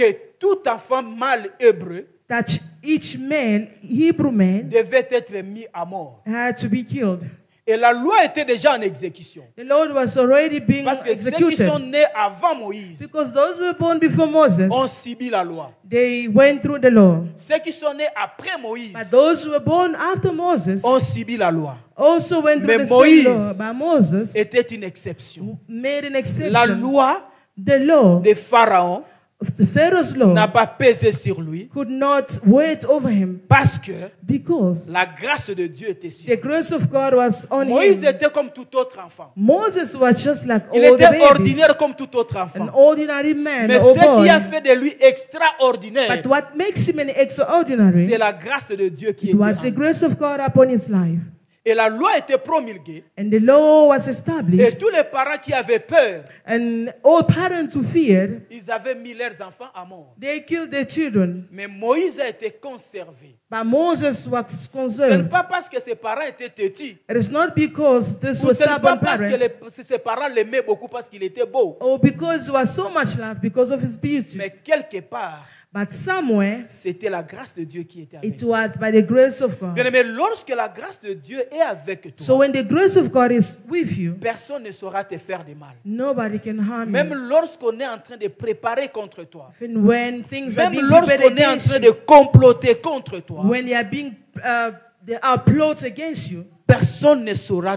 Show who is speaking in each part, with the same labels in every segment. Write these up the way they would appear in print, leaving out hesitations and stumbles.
Speaker 1: que tout enfant mâle hébreu
Speaker 2: that each man, Hebrew man,
Speaker 1: devait être mis à mort.
Speaker 2: had to be killed.
Speaker 1: Et la loi était déjà en exécution.
Speaker 2: The Lord was already being
Speaker 1: Parce que ceux qui
Speaker 2: executed.
Speaker 1: sont nés avant Moïse
Speaker 2: Because those who were born before Moses,
Speaker 1: ont subi la loi.
Speaker 2: they went through the law.
Speaker 1: Ceux qui sont nés après
Speaker 2: But
Speaker 1: Moïse
Speaker 2: those who were born after Moses
Speaker 1: ont subi la loi.
Speaker 2: also went through
Speaker 1: Mais
Speaker 2: the same
Speaker 1: Moïse
Speaker 2: law. But Moses
Speaker 1: Était une exception.
Speaker 2: made an
Speaker 1: La
Speaker 2: exception.
Speaker 1: loi
Speaker 2: The law,
Speaker 1: de Pharaon
Speaker 2: the Pharaoh's
Speaker 1: n'a
Speaker 2: law,
Speaker 1: pas pesé sur lui
Speaker 2: could not wait over him
Speaker 1: parce que
Speaker 2: because
Speaker 1: la grâce de Dieu était sur
Speaker 2: the
Speaker 1: lui.
Speaker 2: grace of God was on
Speaker 1: Moïse
Speaker 2: him.
Speaker 1: était comme tout autre enfant.
Speaker 2: Moses was just like
Speaker 1: Il
Speaker 2: all the
Speaker 1: était
Speaker 2: babies,
Speaker 1: ordinaire comme tout autre
Speaker 2: an
Speaker 1: enfant.
Speaker 2: ordinary man
Speaker 1: Mais
Speaker 2: or
Speaker 1: ce qui a
Speaker 2: boy.
Speaker 1: fait de lui extraordinaire,
Speaker 2: But what makes him an extraordinary,
Speaker 1: c'est la grâce de Dieu qui
Speaker 2: it
Speaker 1: était en
Speaker 2: was the
Speaker 1: lui.
Speaker 2: grace of God upon his life.
Speaker 1: Et la loi était promulguée.
Speaker 2: And the law was
Speaker 1: Et
Speaker 2: established.
Speaker 1: tous les parents qui avaient peur,
Speaker 2: And all parents who feared,
Speaker 1: ils avaient mis leurs enfants à mort.
Speaker 2: they killed their children.
Speaker 1: Mais Moïse a été conservé.
Speaker 2: But Moses was
Speaker 1: Ce n'est
Speaker 2: conserved.
Speaker 1: pas parce que ses parents étaient têtus.
Speaker 2: It is not because this
Speaker 1: Ou
Speaker 2: was
Speaker 1: ce n'est pas
Speaker 2: stubborn
Speaker 1: parce que
Speaker 2: parents,
Speaker 1: ses parents l'aimaient beaucoup parce qu'il était beau.
Speaker 2: or because he was so much loved because of his beauty.
Speaker 1: Mais quelque part,
Speaker 2: But somewhere,
Speaker 1: c'était la grâce de Dieu qui était avec
Speaker 2: it
Speaker 1: lui.
Speaker 2: was by the grace of God.
Speaker 1: Bien aimé, lorsque la grâce de Dieu est avec toi,
Speaker 2: So when the grace of God is with you,
Speaker 1: personne ne saura te faire de mal.
Speaker 2: nobody can harm
Speaker 1: Même
Speaker 2: you.
Speaker 1: lorsqu'on est en train de préparer contre toi,
Speaker 2: Even when things are
Speaker 1: même
Speaker 2: being prepared
Speaker 1: lorsqu'on est en
Speaker 2: against
Speaker 1: train
Speaker 2: you,
Speaker 1: de comploter contre toi,
Speaker 2: when they are being, there are plots against you,
Speaker 1: personne ne saura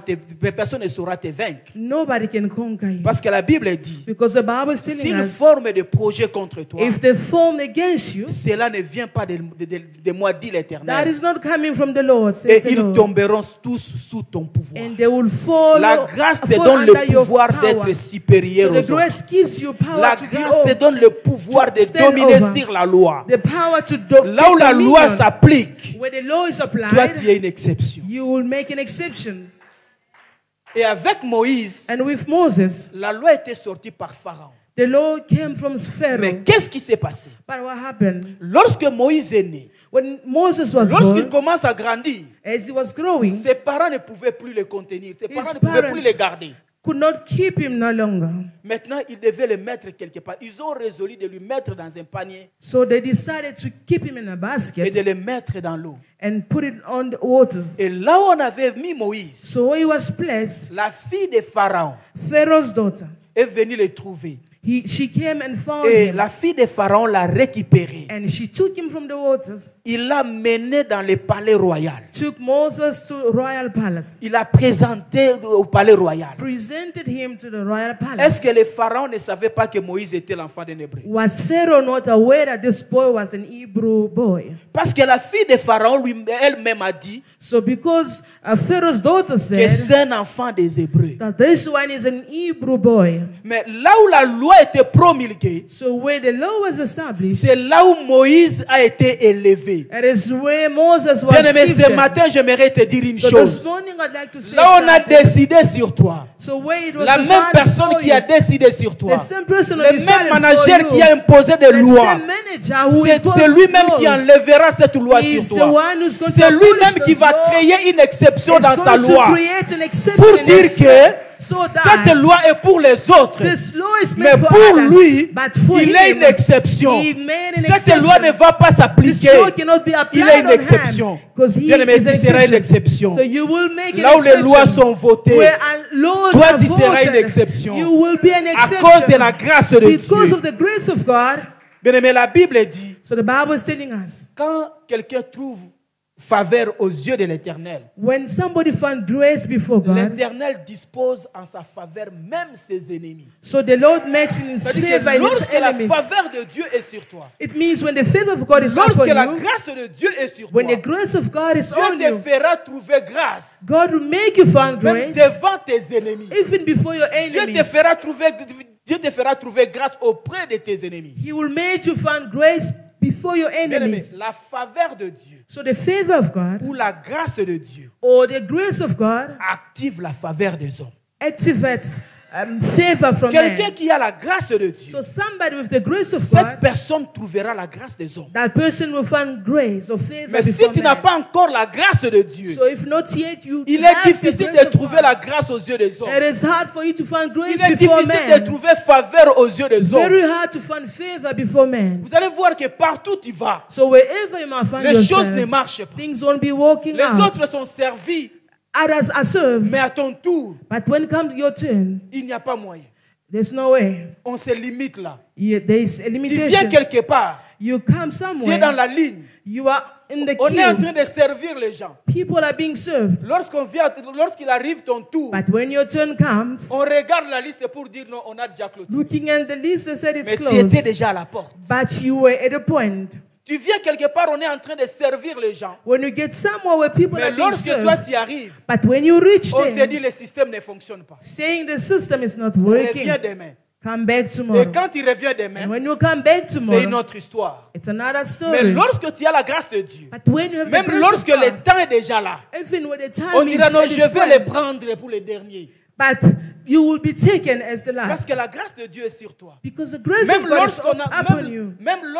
Speaker 1: te vaincre.
Speaker 2: nobody can conquer you.
Speaker 1: Parce que la Bible dit,
Speaker 2: Because the Bible is
Speaker 1: s'ils
Speaker 2: telling us,
Speaker 1: forment des projets contre toi,
Speaker 2: if they formed against you,
Speaker 1: cela ne vient pas de moi, dit
Speaker 2: that
Speaker 1: l'Éternel.
Speaker 2: is not coming from the Lord,
Speaker 1: Et
Speaker 2: says the
Speaker 1: ils
Speaker 2: Lord.
Speaker 1: tomberont tous sous ton pouvoir.
Speaker 2: And they will fall,
Speaker 1: La grâce te
Speaker 2: fall
Speaker 1: donne
Speaker 2: under
Speaker 1: le
Speaker 2: your
Speaker 1: pouvoir
Speaker 2: power.
Speaker 1: d'être supérieur
Speaker 2: So
Speaker 1: aux
Speaker 2: the
Speaker 1: autres.
Speaker 2: grace gives you power
Speaker 1: La
Speaker 2: to be
Speaker 1: grâce te
Speaker 2: over,
Speaker 1: donne le pouvoir de
Speaker 2: stand
Speaker 1: dominer
Speaker 2: over.
Speaker 1: sur la loi.
Speaker 2: the power to
Speaker 1: Là où la loi
Speaker 2: dominion.
Speaker 1: s'applique,
Speaker 2: Where the law is
Speaker 1: toi
Speaker 2: applied,
Speaker 1: tu es une exception.
Speaker 2: you will make an exception.
Speaker 1: Et avec Moïse,
Speaker 2: And with Moses,
Speaker 1: la loi était sortie par Pharaon.
Speaker 2: the law came from Pharaoh.
Speaker 1: Mais qu'est-ce qui s'est passé?
Speaker 2: But what happened?
Speaker 1: Lorsque Moïse est né,
Speaker 2: When Moses was
Speaker 1: lorsqu'il
Speaker 2: born,
Speaker 1: commence à grandir,
Speaker 2: as he was growing,
Speaker 1: ses parents ne pouvaient plus le contenir, ses parents
Speaker 2: His
Speaker 1: ne pouvaient plus
Speaker 2: parents
Speaker 1: le garder.
Speaker 2: could not keep him no longer.
Speaker 1: Maintenant, ils devaient le mettre quelque part. Ils ont résolu de le mettre dans un panier
Speaker 2: So they decided to keep him in a
Speaker 1: et
Speaker 2: basket
Speaker 1: de le mettre dans l'eau.
Speaker 2: and put it on the waters.
Speaker 1: Et là où on avait mis Moïse,
Speaker 2: So he was placed,
Speaker 1: la fille de Pharaon
Speaker 2: Pharaoh's daughter.
Speaker 1: est venue le trouver.
Speaker 2: She came and found
Speaker 1: Et
Speaker 2: him.
Speaker 1: la fille de Pharaon l'a récupéré.
Speaker 2: And she took him from the waters,
Speaker 1: Il l'a mené dans le palais royal.
Speaker 2: took Moses to royal palace,
Speaker 1: Il l'a présenté au palais royal.
Speaker 2: presented him to the royal
Speaker 1: Est-ce
Speaker 2: palace.
Speaker 1: que le Pharaon ne savait pas que Moïse était l'enfant d'un Hébreu?
Speaker 2: Was Pharaoh not aware that this boy was an Hebrew boy?
Speaker 1: Parce que la fille de Pharaon elle-même a dit
Speaker 2: So because Pharaoh's daughter
Speaker 1: que
Speaker 2: said
Speaker 1: c'est un enfant des Hébreux.
Speaker 2: that this one is an Hebrew boy.
Speaker 1: Mais là où la loi était promulguée,
Speaker 2: So where the law was established,
Speaker 1: c'est là où Moïse a été élevé.
Speaker 2: it is where Moses was
Speaker 1: Bien aimé, ce
Speaker 2: gifted.
Speaker 1: matin, j'aimerais te dire une
Speaker 2: So
Speaker 1: chose.
Speaker 2: this morning I'd like to say
Speaker 1: Là, on a
Speaker 2: something.
Speaker 1: décidé sur toi.
Speaker 2: So where it was
Speaker 1: La même
Speaker 2: decided
Speaker 1: personne
Speaker 2: for
Speaker 1: qui a
Speaker 2: you,
Speaker 1: décidé sur toi.
Speaker 2: the same person who
Speaker 1: Le
Speaker 2: decided
Speaker 1: même
Speaker 2: for
Speaker 1: manager
Speaker 2: you,
Speaker 1: qui a imposé des
Speaker 2: the
Speaker 1: lois.
Speaker 2: same manager who
Speaker 1: C'est
Speaker 2: imposed
Speaker 1: lui-même qui
Speaker 2: laws,
Speaker 1: enlèvera cette loi
Speaker 2: is
Speaker 1: sur
Speaker 2: the
Speaker 1: toi.
Speaker 2: one who's going to
Speaker 1: C'est
Speaker 2: abolish
Speaker 1: lui-même qui
Speaker 2: those
Speaker 1: va
Speaker 2: laws.
Speaker 1: créer une exception
Speaker 2: Is
Speaker 1: dans sa
Speaker 2: going to
Speaker 1: loi.
Speaker 2: create an exception
Speaker 1: Pour
Speaker 2: in
Speaker 1: dire
Speaker 2: his
Speaker 1: que
Speaker 2: law, so
Speaker 1: cette
Speaker 2: that
Speaker 1: loi est pour les autres.
Speaker 2: this law is
Speaker 1: Mais
Speaker 2: made for
Speaker 1: pour
Speaker 2: others,
Speaker 1: lui,
Speaker 2: but for
Speaker 1: il
Speaker 2: him,
Speaker 1: est une exception.
Speaker 2: he made an
Speaker 1: Cette
Speaker 2: exception.
Speaker 1: loi ne va pas
Speaker 2: This
Speaker 1: s'appliquer.
Speaker 2: law cannot be
Speaker 1: Il est
Speaker 2: applied
Speaker 1: une
Speaker 2: on
Speaker 1: exception.
Speaker 2: him because he
Speaker 1: Bien aimé,
Speaker 2: is an
Speaker 1: tu seras une
Speaker 2: exception.
Speaker 1: exception.
Speaker 2: So you will make
Speaker 1: Là
Speaker 2: an
Speaker 1: où les lois
Speaker 2: exception.
Speaker 1: sont votées,
Speaker 2: Where laws
Speaker 1: toi,
Speaker 2: are
Speaker 1: tu seras une
Speaker 2: voted,
Speaker 1: exception.
Speaker 2: you will be an
Speaker 1: à
Speaker 2: exception
Speaker 1: cause de la grâce de
Speaker 2: because
Speaker 1: Dieu.
Speaker 2: of the grace of God.
Speaker 1: Bien aimé, la Bible dit,
Speaker 2: So the Bible is telling us,
Speaker 1: quand quelqu'un trouve faveur aux yeux de l'Éternel,
Speaker 2: when somebody found grace before God,
Speaker 1: l'Éternel dispose en sa faveur même ses ennemis.
Speaker 2: so the Lord makes in His
Speaker 1: C'est-à-dire
Speaker 2: favor
Speaker 1: que
Speaker 2: in His
Speaker 1: lorsque la
Speaker 2: enemies.
Speaker 1: faveur de Dieu est sur toi,
Speaker 2: It means when the favor of God is
Speaker 1: lorsque
Speaker 2: upon
Speaker 1: la
Speaker 2: you,
Speaker 1: grâce de Dieu est sur toi,
Speaker 2: when the grace of God is on
Speaker 1: Dieu te
Speaker 2: you,
Speaker 1: fera trouver grâce
Speaker 2: God will make you find
Speaker 1: même
Speaker 2: grace
Speaker 1: devant tes ennemis.
Speaker 2: even before your
Speaker 1: Dieu te fera trouver grâce auprès de tes ennemis.
Speaker 2: He will make you find grace before your
Speaker 1: Bien aimé,
Speaker 2: enemies.
Speaker 1: la faveur de Dieu
Speaker 2: So the favor of God
Speaker 1: ou la grâce de Dieu
Speaker 2: or the grace of God
Speaker 1: active la faveur des hommes.
Speaker 2: activates favor from
Speaker 1: Quelqu'un
Speaker 2: man.
Speaker 1: qui a la grâce de Dieu,
Speaker 2: So somebody with the grace of
Speaker 1: cette
Speaker 2: God,
Speaker 1: personne trouvera la grâce des hommes.
Speaker 2: that person will find grace or favor
Speaker 1: Mais si
Speaker 2: before
Speaker 1: tu n'as
Speaker 2: man.
Speaker 1: pas encore la grâce de Dieu,
Speaker 2: So if not yet you
Speaker 1: il est
Speaker 2: have the
Speaker 1: difficile
Speaker 2: grace
Speaker 1: de
Speaker 2: of
Speaker 1: trouver
Speaker 2: God,
Speaker 1: la grâce aux yeux des hommes.
Speaker 2: it is hard for you to find grace
Speaker 1: Il est
Speaker 2: before
Speaker 1: difficile de
Speaker 2: man.
Speaker 1: trouver faveur aux yeux des hommes.
Speaker 2: Very hard to find favor before man.
Speaker 1: Vous allez voir que partout tu vas,
Speaker 2: So wherever you might find
Speaker 1: les choses ne
Speaker 2: yourself,
Speaker 1: marchent pas.
Speaker 2: things won't be working
Speaker 1: Les
Speaker 2: out.
Speaker 1: autres sont servis,
Speaker 2: Others are served,
Speaker 1: mais à ton tour,
Speaker 2: but when it comes to your turn,
Speaker 1: il n'y a pas moyen.
Speaker 2: there's no way.
Speaker 1: On se limite là.
Speaker 2: There is a
Speaker 1: Tu viens
Speaker 2: limitation.
Speaker 1: quelque part,
Speaker 2: You come
Speaker 1: tu es dans
Speaker 2: somewhere,
Speaker 1: la ligne.
Speaker 2: you are in the
Speaker 1: On est en
Speaker 2: queue.
Speaker 1: train de servir les gens.
Speaker 2: People are being served.
Speaker 1: Lorsqu'il arrive ton tour,
Speaker 2: But when your turn comes,
Speaker 1: on regarde la liste pour dire non, on a déjà clôturé.
Speaker 2: looking at the list, they said it's
Speaker 1: Mais tu
Speaker 2: closed.
Speaker 1: étais déjà à la porte.
Speaker 2: But you were at a point.
Speaker 1: Tu viens quelque part, on est en train de servir les gens.
Speaker 2: When you get somewhere where people
Speaker 1: Mais
Speaker 2: are being
Speaker 1: lorsque toi
Speaker 2: served,
Speaker 1: tu arrives,
Speaker 2: but when you reach
Speaker 1: on te dit
Speaker 2: there,
Speaker 1: le système ne fonctionne pas.
Speaker 2: saying the system is not
Speaker 1: Reviens
Speaker 2: working,
Speaker 1: demain.
Speaker 2: come back
Speaker 1: Et
Speaker 2: tomorrow.
Speaker 1: quand il revient
Speaker 2: And
Speaker 1: demain,
Speaker 2: when you come back
Speaker 1: c'est une
Speaker 2: tomorrow,
Speaker 1: autre histoire.
Speaker 2: it's another
Speaker 1: Mais
Speaker 2: story.
Speaker 1: lorsque tu as la grâce de Dieu,
Speaker 2: But when you have the
Speaker 1: même
Speaker 2: grace
Speaker 1: lorsque
Speaker 2: of
Speaker 1: le
Speaker 2: God,
Speaker 1: temps est déjà là,
Speaker 2: even when the
Speaker 1: on
Speaker 2: time is
Speaker 1: dira non,
Speaker 2: at
Speaker 1: je
Speaker 2: its
Speaker 1: vais les
Speaker 2: point,
Speaker 1: prendre pour les derniers.
Speaker 2: but you will be taken as the
Speaker 1: Parce
Speaker 2: last.
Speaker 1: que la grâce de Dieu est sur toi.
Speaker 2: Because the grace
Speaker 1: Même
Speaker 2: of God is
Speaker 1: lorsqu'on
Speaker 2: upon you.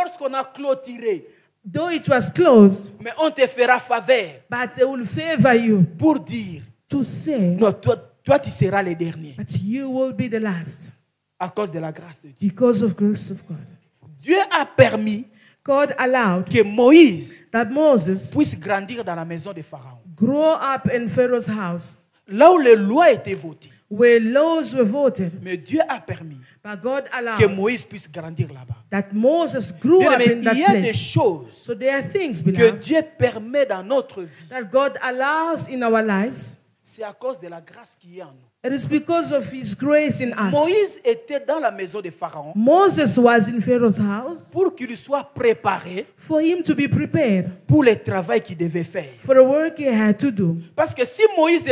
Speaker 1: a clôturé,
Speaker 2: Though it was closed,
Speaker 1: mais on te fera faveur
Speaker 2: but it will favor you
Speaker 1: pour dire
Speaker 2: to say,
Speaker 1: non, toi tu seras le dernier
Speaker 2: but you will be the last
Speaker 1: à cause de la grâce de Dieu.
Speaker 2: because of grace of God.
Speaker 1: Dieu a permis
Speaker 2: God allowed
Speaker 1: que Moïse
Speaker 2: that Moses
Speaker 1: puisse grandir dans la maison de Pharaon.
Speaker 2: grow up in Pharaoh's house
Speaker 1: Là où les lois étaient votées.
Speaker 2: where laws were voted,
Speaker 1: Mais Dieu a permis
Speaker 2: but God
Speaker 1: que
Speaker 2: allowed
Speaker 1: Moïse puisse grandir là-bas.
Speaker 2: that Moses grew
Speaker 1: Bien
Speaker 2: up
Speaker 1: aimé,
Speaker 2: in that
Speaker 1: il y a des
Speaker 2: place.
Speaker 1: choses
Speaker 2: So there are things,
Speaker 1: que
Speaker 2: beloved,
Speaker 1: Dieu permet dans notre vie.
Speaker 2: that God allows in our lives.
Speaker 1: C'est à cause de la grâce qui est en nous.
Speaker 2: It is because of His grace in us.
Speaker 1: Moïse était dans la maison de Pharaon
Speaker 2: Moses was in Pharaoh's house
Speaker 1: pour qu'il soit préparé
Speaker 2: for him to be prepared
Speaker 1: pour le travail qu'il devait faire.
Speaker 2: for the work he had to do.
Speaker 1: Parce que si Moïse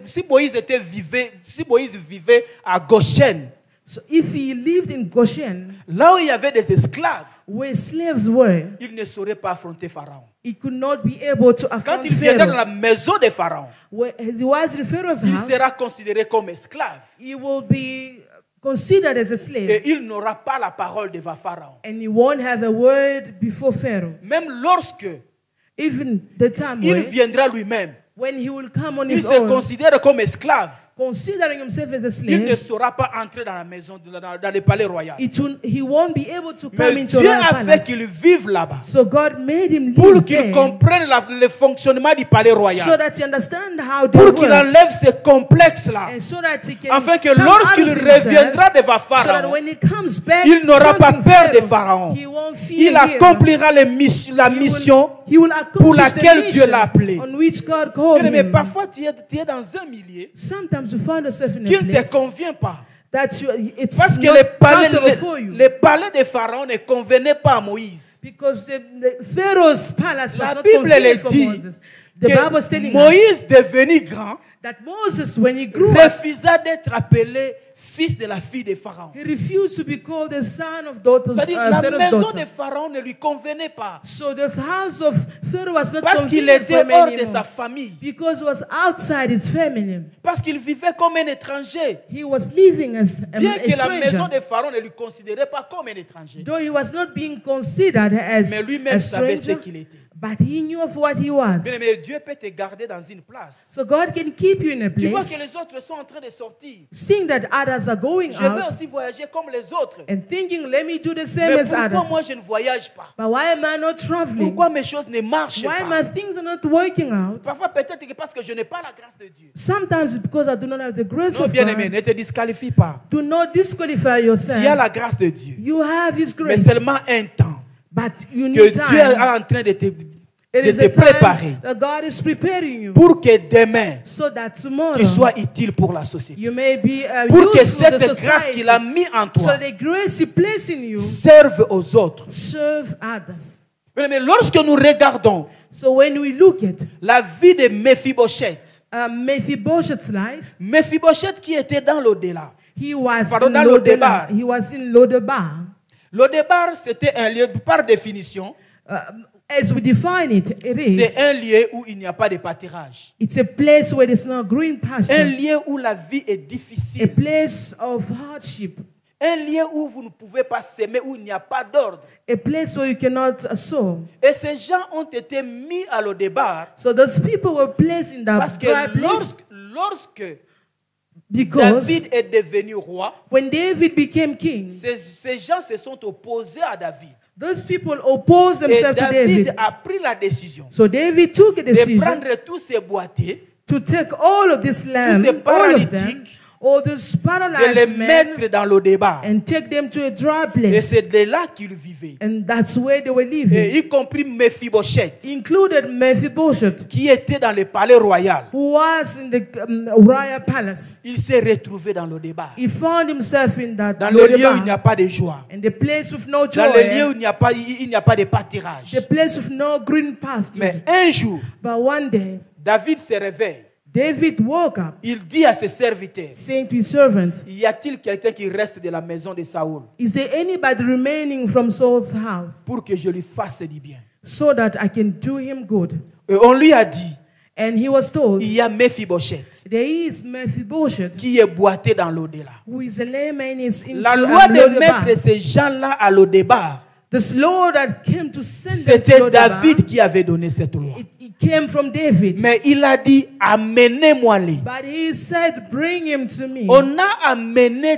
Speaker 1: vivait à Goshen,
Speaker 2: So if he lived in Goshen,
Speaker 1: là où il y avait des esclaves,
Speaker 2: where slaves were,
Speaker 1: il ne saurait pas affronter Pharaon.
Speaker 2: he could not be able to
Speaker 1: Quand
Speaker 2: affront
Speaker 1: il viendra dans
Speaker 2: Pharaoh.
Speaker 1: la maison de Pharaon,
Speaker 2: Where, as he was in Pharaoh's
Speaker 1: il
Speaker 2: house,
Speaker 1: sera considéré comme esclave.
Speaker 2: he will be considered as a slave,
Speaker 1: Et il n'aura pas la parole devant Pharaon.
Speaker 2: and he won't have a word before Pharaoh.
Speaker 1: Même lorsque
Speaker 2: Even the time
Speaker 1: il
Speaker 2: where,
Speaker 1: viendra lui-même,
Speaker 2: when he will come on
Speaker 1: il
Speaker 2: his
Speaker 1: se
Speaker 2: own,
Speaker 1: considère comme esclave.
Speaker 2: considering himself as a
Speaker 1: Il ne
Speaker 2: slave,
Speaker 1: saura pas entrer dans la maison, dans le palais royal.
Speaker 2: he won't be able to come
Speaker 1: Mais
Speaker 2: into
Speaker 1: Dieu
Speaker 2: a royal
Speaker 1: a fait
Speaker 2: palace.
Speaker 1: qu'il vive là-bas
Speaker 2: So God made him
Speaker 1: pour
Speaker 2: live
Speaker 1: qu'il
Speaker 2: there
Speaker 1: comprenne le fonctionnement du palais
Speaker 2: so
Speaker 1: royal.
Speaker 2: that he understand how they
Speaker 1: Pour qu'il
Speaker 2: work,
Speaker 1: enlève ces complexes-là.
Speaker 2: and so that he can
Speaker 1: Afin que
Speaker 2: come out
Speaker 1: lorsqu'il
Speaker 2: of himself,
Speaker 1: reviendra devant
Speaker 2: so that
Speaker 1: Pharaon,
Speaker 2: when he comes back,
Speaker 1: il n'aura pas
Speaker 2: something
Speaker 1: peur de Pharaon.
Speaker 2: he won't fear
Speaker 1: Il
Speaker 2: him.
Speaker 1: accomplira la mission
Speaker 2: He will
Speaker 1: pour
Speaker 2: accomplish the
Speaker 1: laquelle Dieu
Speaker 2: mission
Speaker 1: l'a appelé.
Speaker 2: on which God called
Speaker 1: Mais
Speaker 2: him.
Speaker 1: parfois, tu es dans un milieu
Speaker 2: Sometimes you find yourself in
Speaker 1: qui
Speaker 2: a
Speaker 1: ne te
Speaker 2: place
Speaker 1: convient pas.
Speaker 2: that it's
Speaker 1: Parce que
Speaker 2: not comfortable for you.
Speaker 1: les palais de Pharaon ne convenaient pas à Moïse.
Speaker 2: Because the Pharaoh's palace was
Speaker 1: La
Speaker 2: not
Speaker 1: Bible
Speaker 2: convenient
Speaker 1: elle
Speaker 2: for
Speaker 1: dit
Speaker 2: Moses. The Bible is
Speaker 1: que
Speaker 2: telling us
Speaker 1: Moïse, devenu grand,
Speaker 2: that Moses, when he grew up,
Speaker 1: refusa d'être appelé fils de la fille de Pharaon.
Speaker 2: he refused to be called the son of daughters,
Speaker 1: C'est-à-dire la
Speaker 2: Pharaoh's
Speaker 1: maison
Speaker 2: daughter.
Speaker 1: de Pharaon ne lui convenait pas.
Speaker 2: So the house of Pharaoh was not
Speaker 1: Parce qu'il
Speaker 2: convenient
Speaker 1: était
Speaker 2: for him
Speaker 1: hors de sa
Speaker 2: anymore.
Speaker 1: famille.
Speaker 2: Because he was outside his family.
Speaker 1: Parce qu'il vivait comme un étranger.
Speaker 2: He was living as a
Speaker 1: Bien que la maison
Speaker 2: stranger.
Speaker 1: de Pharaon ne lui considérait pas comme un étranger.
Speaker 2: Though he was not being considered as
Speaker 1: Mais lui-même
Speaker 2: a
Speaker 1: savait ce
Speaker 2: stranger,
Speaker 1: qu'il était.
Speaker 2: but he knew of what he was.
Speaker 1: Bien, mais Dieu peut te garder dans une place.
Speaker 2: So God can keep you in a
Speaker 1: Tu vois
Speaker 2: place,
Speaker 1: que les autres sont en train de sortir.
Speaker 2: seeing that others are going
Speaker 1: Je veux
Speaker 2: out
Speaker 1: aussi voyager comme les autres.
Speaker 2: and thinking, let me do the same
Speaker 1: Mais
Speaker 2: as
Speaker 1: pourquoi
Speaker 2: others.
Speaker 1: moi je ne voyage pas?
Speaker 2: But why am I not traveling?
Speaker 1: Pourquoi mes choses ne marchent
Speaker 2: Why
Speaker 1: pas?
Speaker 2: my things are not working out?
Speaker 1: Parfois peut-être que parce que je n'ai pas la grâce de Dieu.
Speaker 2: Sometimes it's because I do not have the grace
Speaker 1: Non,
Speaker 2: of
Speaker 1: bien-aimé,
Speaker 2: God.
Speaker 1: ne te disqualifie pas.
Speaker 2: Do not disqualify
Speaker 1: Tu as
Speaker 2: yourself.
Speaker 1: la grâce de Dieu.
Speaker 2: You have His
Speaker 1: Mais
Speaker 2: grace,
Speaker 1: seulement un temps
Speaker 2: but you
Speaker 1: que
Speaker 2: need
Speaker 1: Dieu
Speaker 2: time.
Speaker 1: est en train de
Speaker 2: It is
Speaker 1: te
Speaker 2: a
Speaker 1: préparer
Speaker 2: time that God is preparing you
Speaker 1: pour que demain
Speaker 2: so that tomorrow
Speaker 1: tu sois utile pour la société.
Speaker 2: you may be
Speaker 1: Pour que
Speaker 2: useful to
Speaker 1: cette grâce
Speaker 2: society.
Speaker 1: qu'il a mis en
Speaker 2: So
Speaker 1: toi
Speaker 2: that the grace He placed in you
Speaker 1: serve aux autres.
Speaker 2: serve others.
Speaker 1: Mais lorsque nous regardons
Speaker 2: So when we look at
Speaker 1: la vie de Mephibosheth,
Speaker 2: Mephibosheth's life,
Speaker 1: Mephibosheth qui était dans l'au-delà.
Speaker 2: he was
Speaker 1: Pardon,
Speaker 2: in
Speaker 1: dans
Speaker 2: Lodebar.
Speaker 1: Lodebar.
Speaker 2: He was in Lodebar.
Speaker 1: L'au-delà, c'était un lieu, par définition,
Speaker 2: as we define it,
Speaker 1: c'est un lieu où il n'y a pas de pâturage.
Speaker 2: it's a place where there's no green
Speaker 1: Un
Speaker 2: pasture,
Speaker 1: lieu où la vie est
Speaker 2: a
Speaker 1: difficile.
Speaker 2: place of hardship,
Speaker 1: Un lieu où vous ne pouvez pas s'aimer, où il n'y a pas d'ordre.
Speaker 2: a place where you cannot sow.
Speaker 1: Et ces gens ont été mis à l'Odébar
Speaker 2: So those people were placed in
Speaker 1: parce
Speaker 2: that
Speaker 1: que
Speaker 2: dry place
Speaker 1: lorsque
Speaker 2: because
Speaker 1: David est devenu roi,
Speaker 2: when David became king,
Speaker 1: ces gens se sont opposés à David.
Speaker 2: those people opposed
Speaker 1: Et
Speaker 2: themselves to
Speaker 1: David
Speaker 2: David.
Speaker 1: a pris la décision
Speaker 2: So David took a
Speaker 1: de
Speaker 2: decision
Speaker 1: prendre tous ces boîtiers,
Speaker 2: to take all of this land,
Speaker 1: ces
Speaker 2: all of them,
Speaker 1: paralytiques,
Speaker 2: all these
Speaker 1: de les
Speaker 2: paralyzed men,
Speaker 1: mettre dans l'Odébar.
Speaker 2: and take them to a dry
Speaker 1: Et
Speaker 2: place.
Speaker 1: c'est de là qu'ils vivaient.
Speaker 2: And that's where they were
Speaker 1: Et
Speaker 2: living.
Speaker 1: y compris Mephibosheth,
Speaker 2: Included Mephibosheth,
Speaker 1: qui était dans le palais royal.
Speaker 2: who was in the royal palace.
Speaker 1: Il s'est retrouvé dans l'Odébar.
Speaker 2: He found himself in that
Speaker 1: Dans le lieu où il n'y
Speaker 2: Lodebar,
Speaker 1: a pas de joie.
Speaker 2: in the place with no
Speaker 1: Dans le lieu
Speaker 2: joy,
Speaker 1: où il n'y a pas de pâturage.
Speaker 2: the place with no green pastures.
Speaker 1: Mais un jour,
Speaker 2: But one day,
Speaker 1: David se réveille.
Speaker 2: David woke up,
Speaker 1: Il dit à ses serviteurs,
Speaker 2: saying to his servants,
Speaker 1: y a-t-il quelqu'un qui reste de la maison de Saoul
Speaker 2: is there anybody remaining from Saul's house
Speaker 1: pour que je lui fasse du bien?
Speaker 2: so that I can do him good?
Speaker 1: Et on lui a dit,
Speaker 2: And he was told,
Speaker 1: il y a Mephibosheth
Speaker 2: there is Mephibosheth,
Speaker 1: qui est boité dans l'au-delà.
Speaker 2: who is a layman, is into
Speaker 1: La loi de
Speaker 2: Lodebar.
Speaker 1: mettre ces gens-là à l'au-débar,
Speaker 2: This law that came to send them to
Speaker 1: c'était
Speaker 2: Lodebar,
Speaker 1: David qui avait donné cette loi.
Speaker 2: it came from David.
Speaker 1: Mais il a dit, amenez-moi-les.
Speaker 2: But he said, bring him to me.
Speaker 1: On a amené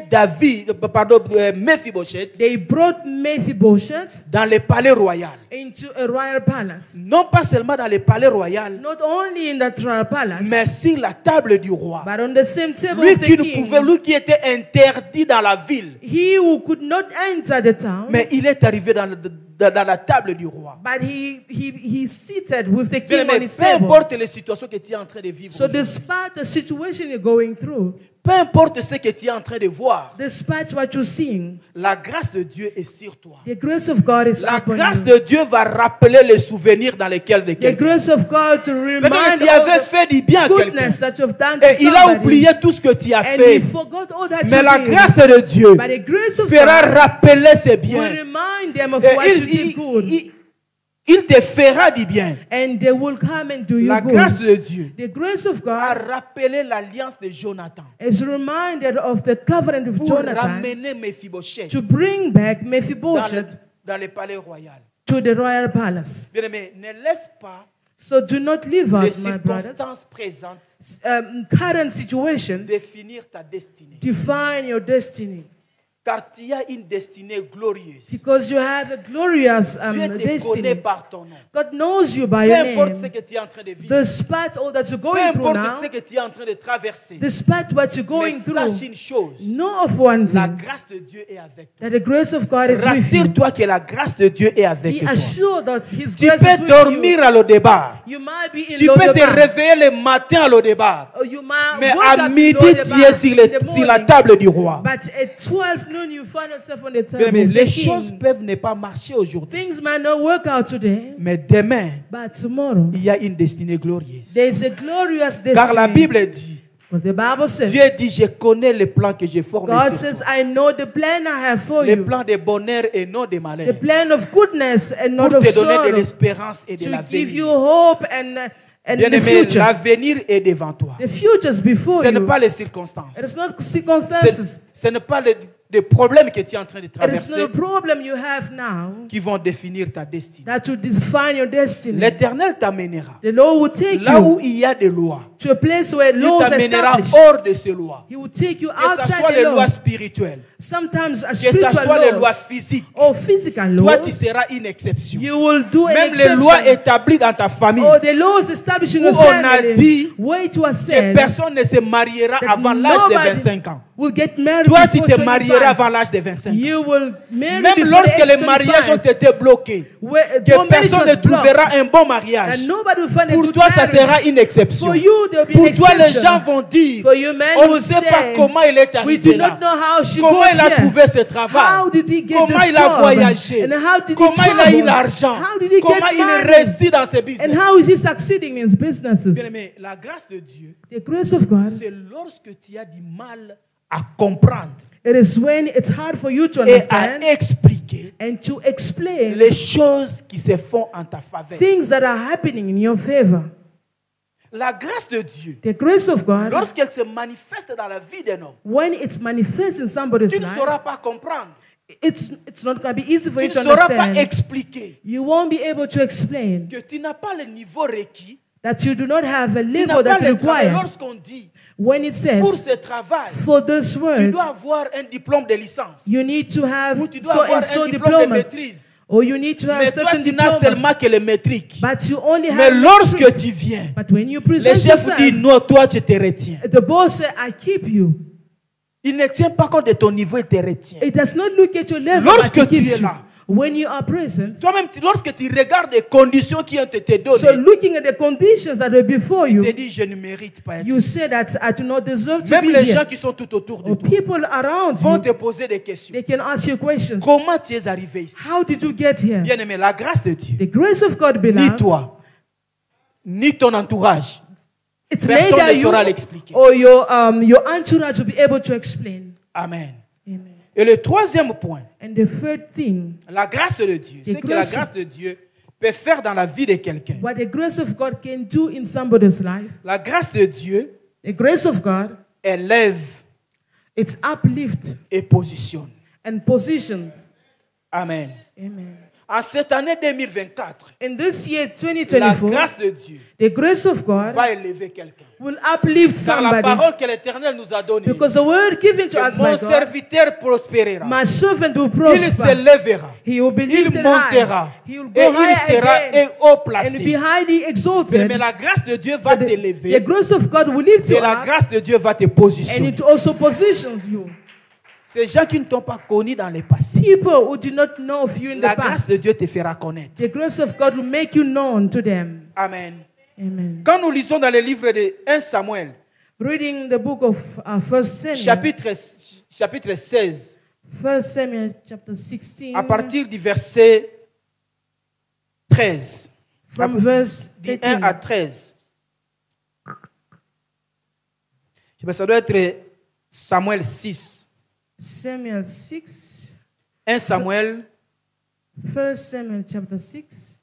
Speaker 1: Mephibosheth
Speaker 2: They brought Mephibosheth
Speaker 1: dans le palais royal.
Speaker 2: into a royal palace.
Speaker 1: Non pas seulement dans le palais royal,
Speaker 2: Not only in that royal palace,
Speaker 1: mais sur la table du roi.
Speaker 2: but on the same table
Speaker 1: Lui
Speaker 2: of the
Speaker 1: qui ne
Speaker 2: king.
Speaker 1: pouvait, lui qui était interdit dans la ville,
Speaker 2: He who could not enter the town,
Speaker 1: mais il est arrivé dans la table du roi.
Speaker 2: but he seated with the
Speaker 1: Bien
Speaker 2: king on
Speaker 1: aimé,
Speaker 2: his
Speaker 1: peu
Speaker 2: table.
Speaker 1: importe les situations que tu es en train de vivre,
Speaker 2: So
Speaker 1: aujourd'hui,
Speaker 2: despite the situation you're going through,
Speaker 1: peu importe ce que tu es en train de voir,
Speaker 2: despite what you're seeing,
Speaker 1: la grâce de Dieu est sur toi.
Speaker 2: the grace of God is
Speaker 1: La
Speaker 2: upon
Speaker 1: grâce
Speaker 2: you.
Speaker 1: de Dieu va rappeler les souvenirs dans lesquels de
Speaker 2: The
Speaker 1: quelqu'un.
Speaker 2: grace of God to
Speaker 1: Peut-être
Speaker 2: remind
Speaker 1: que tu avais
Speaker 2: all the
Speaker 1: fait du bien à quelqu'un.
Speaker 2: goodness that you've done to
Speaker 1: Et il a
Speaker 2: somebody,
Speaker 1: oublié tout ce que tu as
Speaker 2: and
Speaker 1: fait.
Speaker 2: he forgot all that
Speaker 1: Mais la
Speaker 2: you did.
Speaker 1: grâce de Dieu
Speaker 2: But the grace of
Speaker 1: fera
Speaker 2: God
Speaker 1: rappeler ses
Speaker 2: will
Speaker 1: biens.
Speaker 2: remind them of
Speaker 1: Et
Speaker 2: what you did good,
Speaker 1: il te fera du bien.
Speaker 2: and they will come and do you
Speaker 1: La
Speaker 2: good.
Speaker 1: grâce de Dieu
Speaker 2: The grace of
Speaker 1: a
Speaker 2: God
Speaker 1: rappelé l'alliance de Jonathan
Speaker 2: is reminded of the covenant of
Speaker 1: pour
Speaker 2: Jonathan
Speaker 1: ramener Mephibosheth
Speaker 2: to bring back
Speaker 1: dans
Speaker 2: Mephibosheth
Speaker 1: dans le palais royal.
Speaker 2: to the royal palace.
Speaker 1: Bien aimé, ne laisse pas
Speaker 2: So do not leave
Speaker 1: les
Speaker 2: out, my brothers,
Speaker 1: circonstances présentes
Speaker 2: current situation
Speaker 1: définir ta destinée.
Speaker 2: define your destiny,
Speaker 1: Car tu as une destinée glorieuse.
Speaker 2: because you have a glorious
Speaker 1: Dieu te connaît
Speaker 2: destiny.
Speaker 1: par ton nom.
Speaker 2: God knows you by
Speaker 1: Peu
Speaker 2: your
Speaker 1: importe ce
Speaker 2: name.
Speaker 1: que tu es en train de vivre.
Speaker 2: Despite all that you're
Speaker 1: Peu
Speaker 2: going through
Speaker 1: importe
Speaker 2: now,
Speaker 1: ce que tu es en train de traverser.
Speaker 2: despite what you're
Speaker 1: Mais
Speaker 2: going through,
Speaker 1: sache une chose.
Speaker 2: know of one
Speaker 1: La
Speaker 2: thing,
Speaker 1: grâce de Dieu est avec toi.
Speaker 2: that the grace of God is with you.
Speaker 1: Rassure-toi que la grâce de Dieu est avec
Speaker 2: Be
Speaker 1: toi.
Speaker 2: assured that His
Speaker 1: Tu
Speaker 2: grace is
Speaker 1: peux
Speaker 2: with
Speaker 1: dormir à l'Odébar.
Speaker 2: you. You might be in
Speaker 1: Tu peux te
Speaker 2: Lodebar,
Speaker 1: réveiller le matin à l'Odébar.
Speaker 2: or you might
Speaker 1: Mais
Speaker 2: wake
Speaker 1: à
Speaker 2: up in
Speaker 1: midi,
Speaker 2: Lodebar
Speaker 1: tu es sur,
Speaker 2: in the
Speaker 1: sur la
Speaker 2: morning,
Speaker 1: table du roi.
Speaker 2: but at 12 noon you find yourself on the
Speaker 1: Bien
Speaker 2: table
Speaker 1: aimé,
Speaker 2: of the
Speaker 1: les choses
Speaker 2: king.
Speaker 1: peuvent ne pas marcher aujourd'hui.
Speaker 2: Things might not work out today,
Speaker 1: Mais demain,
Speaker 2: but tomorrow
Speaker 1: il y a une destinée glorieuse.
Speaker 2: there is a glorious
Speaker 1: Car la
Speaker 2: destiny.
Speaker 1: Bible dit,
Speaker 2: Because the Bible says,
Speaker 1: Dieu dit, je connais les plans que j'ai formés
Speaker 2: God
Speaker 1: sur
Speaker 2: says,
Speaker 1: toi.
Speaker 2: I know the plan I have for
Speaker 1: Les
Speaker 2: you,
Speaker 1: plans de bonheur et non de malheur.
Speaker 2: the plan of goodness and
Speaker 1: Pour
Speaker 2: not of
Speaker 1: te donner de
Speaker 2: sorrow,
Speaker 1: l'espérance et de
Speaker 2: to give you
Speaker 1: l'avenir.
Speaker 2: hope and
Speaker 1: Bien
Speaker 2: the
Speaker 1: aimé,
Speaker 2: future.
Speaker 1: l'avenir est devant toi.
Speaker 2: The future is before
Speaker 1: Ce n'est
Speaker 2: you.
Speaker 1: pas les circonstances.
Speaker 2: It is not circumstances.
Speaker 1: Ce n'est pas les problèmes que tu es en train de
Speaker 2: It is
Speaker 1: traverser
Speaker 2: not a problem you have now
Speaker 1: qui vont définir ta destinée.
Speaker 2: that will define your destiny.
Speaker 1: L'Éternel t'amènera
Speaker 2: The Lord will take
Speaker 1: là où
Speaker 2: you
Speaker 1: il y a des lois.
Speaker 2: to a place where
Speaker 1: Il
Speaker 2: laws are
Speaker 1: t'amènera
Speaker 2: established.
Speaker 1: hors de ces lois.
Speaker 2: He will take you
Speaker 1: Que ce
Speaker 2: outside
Speaker 1: soit
Speaker 2: the
Speaker 1: les
Speaker 2: law.
Speaker 1: lois spirituelles,
Speaker 2: Sometimes a
Speaker 1: que ce
Speaker 2: spiritual
Speaker 1: soit les lois
Speaker 2: laws
Speaker 1: physiques.
Speaker 2: or physical
Speaker 1: Toi, tu
Speaker 2: laws.
Speaker 1: seras une exception.
Speaker 2: You will do an
Speaker 1: Même les lois
Speaker 2: exception.
Speaker 1: établies dans ta famille,
Speaker 2: Or the laws established in
Speaker 1: où
Speaker 2: your
Speaker 1: on a
Speaker 2: family.
Speaker 1: dit
Speaker 2: Where it was
Speaker 1: que
Speaker 2: said
Speaker 1: personne ne se mariera
Speaker 2: that
Speaker 1: avant l'âge de
Speaker 2: nobody
Speaker 1: 25 ans.
Speaker 2: will get married
Speaker 1: Toi, tu
Speaker 2: before
Speaker 1: te marieras
Speaker 2: 25.
Speaker 1: avant l'âge de 25 ans.
Speaker 2: You will marry
Speaker 1: Même
Speaker 2: before the
Speaker 1: lorsque
Speaker 2: age
Speaker 1: les mariages ont
Speaker 2: 25.
Speaker 1: été bloqués,
Speaker 2: Where
Speaker 1: que
Speaker 2: your marriage
Speaker 1: personne ne
Speaker 2: was blocked.
Speaker 1: trouvera un bon mariage.
Speaker 2: And nobody will find a
Speaker 1: Pour
Speaker 2: good
Speaker 1: toi, ça
Speaker 2: marriage.
Speaker 1: sera une exception.
Speaker 2: For you, there will be
Speaker 1: Pour
Speaker 2: an
Speaker 1: toi, les
Speaker 2: exception.
Speaker 1: gens vont dire,
Speaker 2: For you, men
Speaker 1: on ne
Speaker 2: will
Speaker 1: sait pas
Speaker 2: say,
Speaker 1: comment il est
Speaker 2: we
Speaker 1: arrivé
Speaker 2: do
Speaker 1: là.
Speaker 2: not know how she
Speaker 1: Comment
Speaker 2: got
Speaker 1: il a
Speaker 2: here.
Speaker 1: trouvé ce travail.
Speaker 2: How did he get
Speaker 1: Comment
Speaker 2: this
Speaker 1: il a
Speaker 2: job?
Speaker 1: voyagé.
Speaker 2: And how did he
Speaker 1: Comment il a eu
Speaker 2: travel?
Speaker 1: l'argent.
Speaker 2: How did he
Speaker 1: Comment
Speaker 2: get
Speaker 1: il
Speaker 2: money?
Speaker 1: réussit dans ses
Speaker 2: And
Speaker 1: business.
Speaker 2: how is he succeeding in his businesses?
Speaker 1: Bien aimé, la grâce de Dieu,
Speaker 2: The grace of God
Speaker 1: c'est lorsque tu as du mal à comprendre
Speaker 2: It is when it's hard for you to
Speaker 1: et à
Speaker 2: understand
Speaker 1: expliquer
Speaker 2: and to explain
Speaker 1: les choses qui se font en ta faveur.
Speaker 2: things that are happening in your favor.
Speaker 1: La grâce de Dieu,
Speaker 2: The grace of God,
Speaker 1: lorsqu'elle se manifeste dans la vie d'un homme,
Speaker 2: when it's manifest in somebody's
Speaker 1: tu ne
Speaker 2: life,
Speaker 1: sauras pas comprendre.
Speaker 2: it's not going to be easy for
Speaker 1: Tu
Speaker 2: you
Speaker 1: ne
Speaker 2: to
Speaker 1: sauras pas
Speaker 2: understand.
Speaker 1: expliquer
Speaker 2: You won't be able to explain
Speaker 1: que tu n'as pas le niveau requis.
Speaker 2: that you do not have a
Speaker 1: Tu n'as
Speaker 2: level
Speaker 1: pas
Speaker 2: that
Speaker 1: le travail.
Speaker 2: required.
Speaker 1: Lorsqu'on dit
Speaker 2: When it
Speaker 1: pour
Speaker 2: says,
Speaker 1: ce travail,
Speaker 2: for this
Speaker 1: tu
Speaker 2: work,
Speaker 1: dois avoir un diplôme de licence.
Speaker 2: you need to have
Speaker 1: Ou tu dois
Speaker 2: so
Speaker 1: avoir
Speaker 2: and so
Speaker 1: un diplôme de
Speaker 2: diplomas,
Speaker 1: maîtrise.
Speaker 2: or you need to have
Speaker 1: Mais toi,
Speaker 2: certain
Speaker 1: tu n'as
Speaker 2: diplomas,
Speaker 1: seulement que le métrique.
Speaker 2: but you only
Speaker 1: Mais
Speaker 2: have
Speaker 1: lorsque
Speaker 2: metric.
Speaker 1: tu viens,
Speaker 2: But when you
Speaker 1: les
Speaker 2: present
Speaker 1: chefs disent
Speaker 2: yourself,
Speaker 1: non, toi tu te retiens.
Speaker 2: the boss says, I keep you.
Speaker 1: Il ne tient pas compte de ton niveau, il te retient.
Speaker 2: It does not look at your level,
Speaker 1: Lorsque
Speaker 2: but it
Speaker 1: tu
Speaker 2: keeps
Speaker 1: es
Speaker 2: you.
Speaker 1: là,
Speaker 2: When you are present,
Speaker 1: toi-même, lorsque tu regardes les conditions qui ont été
Speaker 2: so
Speaker 1: données,
Speaker 2: looking at the conditions that were before
Speaker 1: tu te
Speaker 2: you,
Speaker 1: dis, je ne mérite pas être.
Speaker 2: you say that I do not deserve to
Speaker 1: Même
Speaker 2: be
Speaker 1: les gens
Speaker 2: here.
Speaker 1: qui sont tout autour de
Speaker 2: Or
Speaker 1: toi
Speaker 2: people around
Speaker 1: vont
Speaker 2: you,
Speaker 1: te poser des questions.
Speaker 2: they can ask you questions.
Speaker 1: Comment tu es arrivé ici?
Speaker 2: How did you get here?
Speaker 1: Bien-aimé, la grâce de Dieu,
Speaker 2: The grace of God,
Speaker 1: ni
Speaker 2: beloved,
Speaker 1: toi, ni ton entourage,
Speaker 2: it's
Speaker 1: personne
Speaker 2: neither
Speaker 1: ne
Speaker 2: you
Speaker 1: saura l'expliquer.
Speaker 2: or your entourage will be able to explain.
Speaker 1: Amen.
Speaker 2: Amen.
Speaker 1: Et le troisième point,
Speaker 2: And the third thing,
Speaker 1: la grâce de Dieu, c'est que la
Speaker 2: grace-
Speaker 1: grâce de Dieu peut faire dans la vie de quelqu'un.
Speaker 2: what the grace of God can do in somebody's life,
Speaker 1: La grâce de Dieu
Speaker 2: the grace of God,
Speaker 1: élève
Speaker 2: it's uplift
Speaker 1: et positionne.
Speaker 2: and positions.
Speaker 1: Amen.
Speaker 2: Amen.
Speaker 1: En cette année 2024,
Speaker 2: In this year
Speaker 1: la
Speaker 2: 2024,
Speaker 1: grâce de Dieu
Speaker 2: the grace of God
Speaker 1: va élever quelqu'un.
Speaker 2: will uplift
Speaker 1: Car la
Speaker 2: somebody,
Speaker 1: parole que l'Éternel nous a donnée,
Speaker 2: because the word given to
Speaker 1: que
Speaker 2: us by
Speaker 1: mon
Speaker 2: God,
Speaker 1: serviteur prospérera.
Speaker 2: my servant will
Speaker 1: Il
Speaker 2: prosper.
Speaker 1: s'élèvera.
Speaker 2: He will be
Speaker 1: Il
Speaker 2: lifted
Speaker 1: montera.
Speaker 2: high. He will
Speaker 1: Et
Speaker 2: go higher
Speaker 1: il sera
Speaker 2: again
Speaker 1: haut
Speaker 2: and be
Speaker 1: placé.
Speaker 2: highly
Speaker 1: Mais
Speaker 2: exalted.
Speaker 1: la grâce de Dieu
Speaker 2: So
Speaker 1: va
Speaker 2: the
Speaker 1: t'élever.
Speaker 2: grace of God will lift you
Speaker 1: Et la
Speaker 2: up,
Speaker 1: grâce de Dieu va te
Speaker 2: and
Speaker 1: positionner.
Speaker 2: it also positions you.
Speaker 1: Ces gens qui ne t'ont pas connu dans le passé,
Speaker 2: People who do not know of you in the
Speaker 1: la grâce
Speaker 2: past,
Speaker 1: de Dieu te fera connaître.
Speaker 2: the grace of God will make you known to them.
Speaker 1: Amen.
Speaker 2: Amen.
Speaker 1: Quand nous lisons dans le livre de 1 Samuel,
Speaker 2: Reading the book of 1 Samuel,
Speaker 1: chapitre 16,
Speaker 2: 1 Samuel chapter 16,
Speaker 1: à partir du verset 13,
Speaker 2: from verse
Speaker 1: du 1 à
Speaker 2: 13.
Speaker 1: 13. Je pense que ça doit être Samuel 6.
Speaker 2: Samuel 6,
Speaker 1: 1 Samuel
Speaker 2: 1 Samuel chapter 6,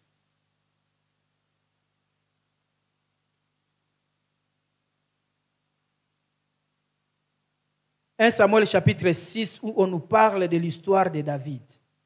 Speaker 1: Samuel chapitre 6 où on nous parle de l'histoire de David.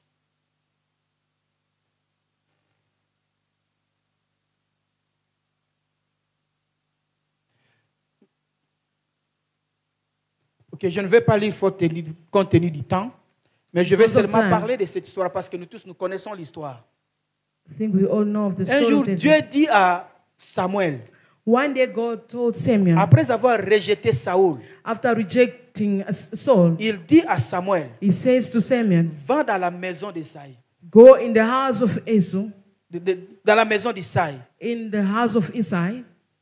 Speaker 1: Ok, je ne vais pas lire compte tenu du temps, mais je vais
Speaker 2: Because of
Speaker 1: seulement
Speaker 2: time.
Speaker 1: parler de cette histoire parce que nous tous nous connaissons l'histoire.
Speaker 2: I think we all know of the
Speaker 1: Un
Speaker 2: story.
Speaker 1: jour,
Speaker 2: of David.
Speaker 1: Dieu dit à Samuel,
Speaker 2: One day God told Samuel,
Speaker 1: après avoir rejeté Saoul,
Speaker 2: after rejecting Saul,
Speaker 1: il dit à Samuel,
Speaker 2: he says to Samuel,
Speaker 1: va dans la maison d'Isaïe,
Speaker 2: go in the house of Esau,
Speaker 1: dans la maison d'Isaïe,
Speaker 2: in the house of Isai,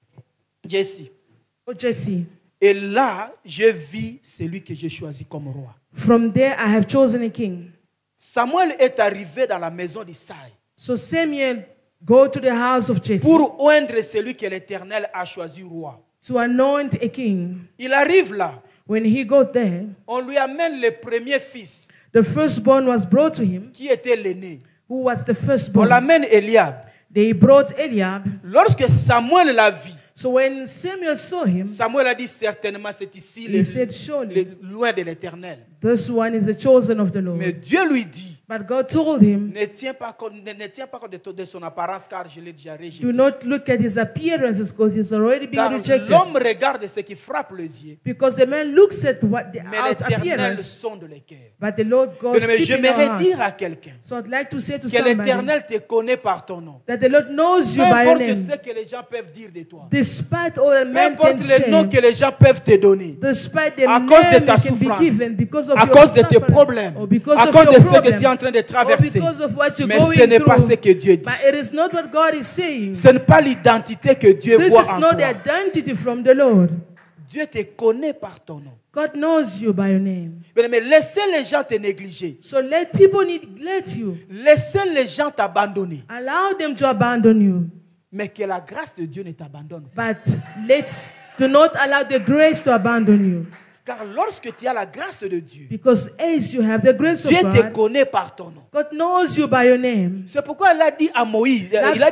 Speaker 1: Jesse.
Speaker 2: or Jesse.
Speaker 1: Et là, je vis celui que j'ai choisi comme roi.
Speaker 2: From there I have chosen a king.
Speaker 1: Samuel est arrivé dans la maison d'Isaïe
Speaker 2: So Samuel go to the house of Jesse
Speaker 1: pour oindre celui que l'Éternel a choisi roi.
Speaker 2: to anoint a king.
Speaker 1: Il arrive là,
Speaker 2: When he got there,
Speaker 1: on lui amène le premier fils
Speaker 2: the firstborn was brought to him,
Speaker 1: qui était l'aîné.
Speaker 2: who was the
Speaker 1: On
Speaker 2: firstborn.
Speaker 1: l'amène Eliab.
Speaker 2: They brought Eliab.
Speaker 1: Lorsque Samuel l'a vu,
Speaker 2: So when Samuel saw him,
Speaker 1: Samuel a dit certainement c'est ici,
Speaker 2: he said, surely
Speaker 1: loin de l'Éternel.
Speaker 2: this one is the chosen of the Lord.
Speaker 1: Mais Dieu lui dit,
Speaker 2: But God told him,
Speaker 1: ne tiens pas compte de son apparence car je l'ai déjà rejeté.
Speaker 2: do not look at his appearances because he's already been
Speaker 1: Car
Speaker 2: rejected.
Speaker 1: l'homme regarde ce qui frappe les yeux,
Speaker 2: Because the man looks at what the
Speaker 1: mais
Speaker 2: out
Speaker 1: l'Éternel
Speaker 2: appearance,
Speaker 1: sonde les cœurs.
Speaker 2: but the Lord goes
Speaker 1: Bien-aimé,
Speaker 2: deep in the
Speaker 1: j'aimerais
Speaker 2: heart.
Speaker 1: dire à quelqu'un
Speaker 2: So I'd like to say to
Speaker 1: que
Speaker 2: somebody
Speaker 1: l'Éternel te connaît par ton nom.
Speaker 2: that the Lord knows you
Speaker 1: Peu
Speaker 2: by your
Speaker 1: importe
Speaker 2: name.
Speaker 1: ce que les gens peuvent dire de toi.
Speaker 2: Despite all the
Speaker 1: Peu
Speaker 2: man can
Speaker 1: importe les noms
Speaker 2: say,
Speaker 1: que les gens peuvent te donner.
Speaker 2: despite the
Speaker 1: À
Speaker 2: name
Speaker 1: cause de ta
Speaker 2: you can be
Speaker 1: souffrance,
Speaker 2: given because of
Speaker 1: à
Speaker 2: your
Speaker 1: cause de tes
Speaker 2: suffering,
Speaker 1: problèmes,
Speaker 2: or because
Speaker 1: à
Speaker 2: of
Speaker 1: cause
Speaker 2: your
Speaker 1: de ce que
Speaker 2: problem,
Speaker 1: tu es en train de
Speaker 2: or
Speaker 1: traverser.
Speaker 2: because of what you're
Speaker 1: Mais
Speaker 2: going
Speaker 1: ce n'est pas ce
Speaker 2: through.
Speaker 1: que Dieu dit.
Speaker 2: But it is not what God is saying.
Speaker 1: Ce n'est pas l'identité que Dieu
Speaker 2: This
Speaker 1: voit
Speaker 2: is
Speaker 1: en
Speaker 2: not
Speaker 1: toi.
Speaker 2: the identity from the Lord.
Speaker 1: Dieu te connaît par ton nom.
Speaker 2: God knows you by your name.
Speaker 1: Mais laissez les gens te négliger.
Speaker 2: So let people neglect you.
Speaker 1: Laissez les gens t'abandonner.
Speaker 2: Allow them to abandon you.
Speaker 1: Mais que la grâce de Dieu ne t'abandonne pas.
Speaker 2: But do not allow the grace to abandon you.
Speaker 1: Car lorsque tu as la grâce de Dieu,
Speaker 2: Because as you have the grace of
Speaker 1: Dieu te
Speaker 2: God,
Speaker 1: connaît par ton nom.
Speaker 2: God knows you by your name.
Speaker 1: C'est pourquoi il a dit à Moïse,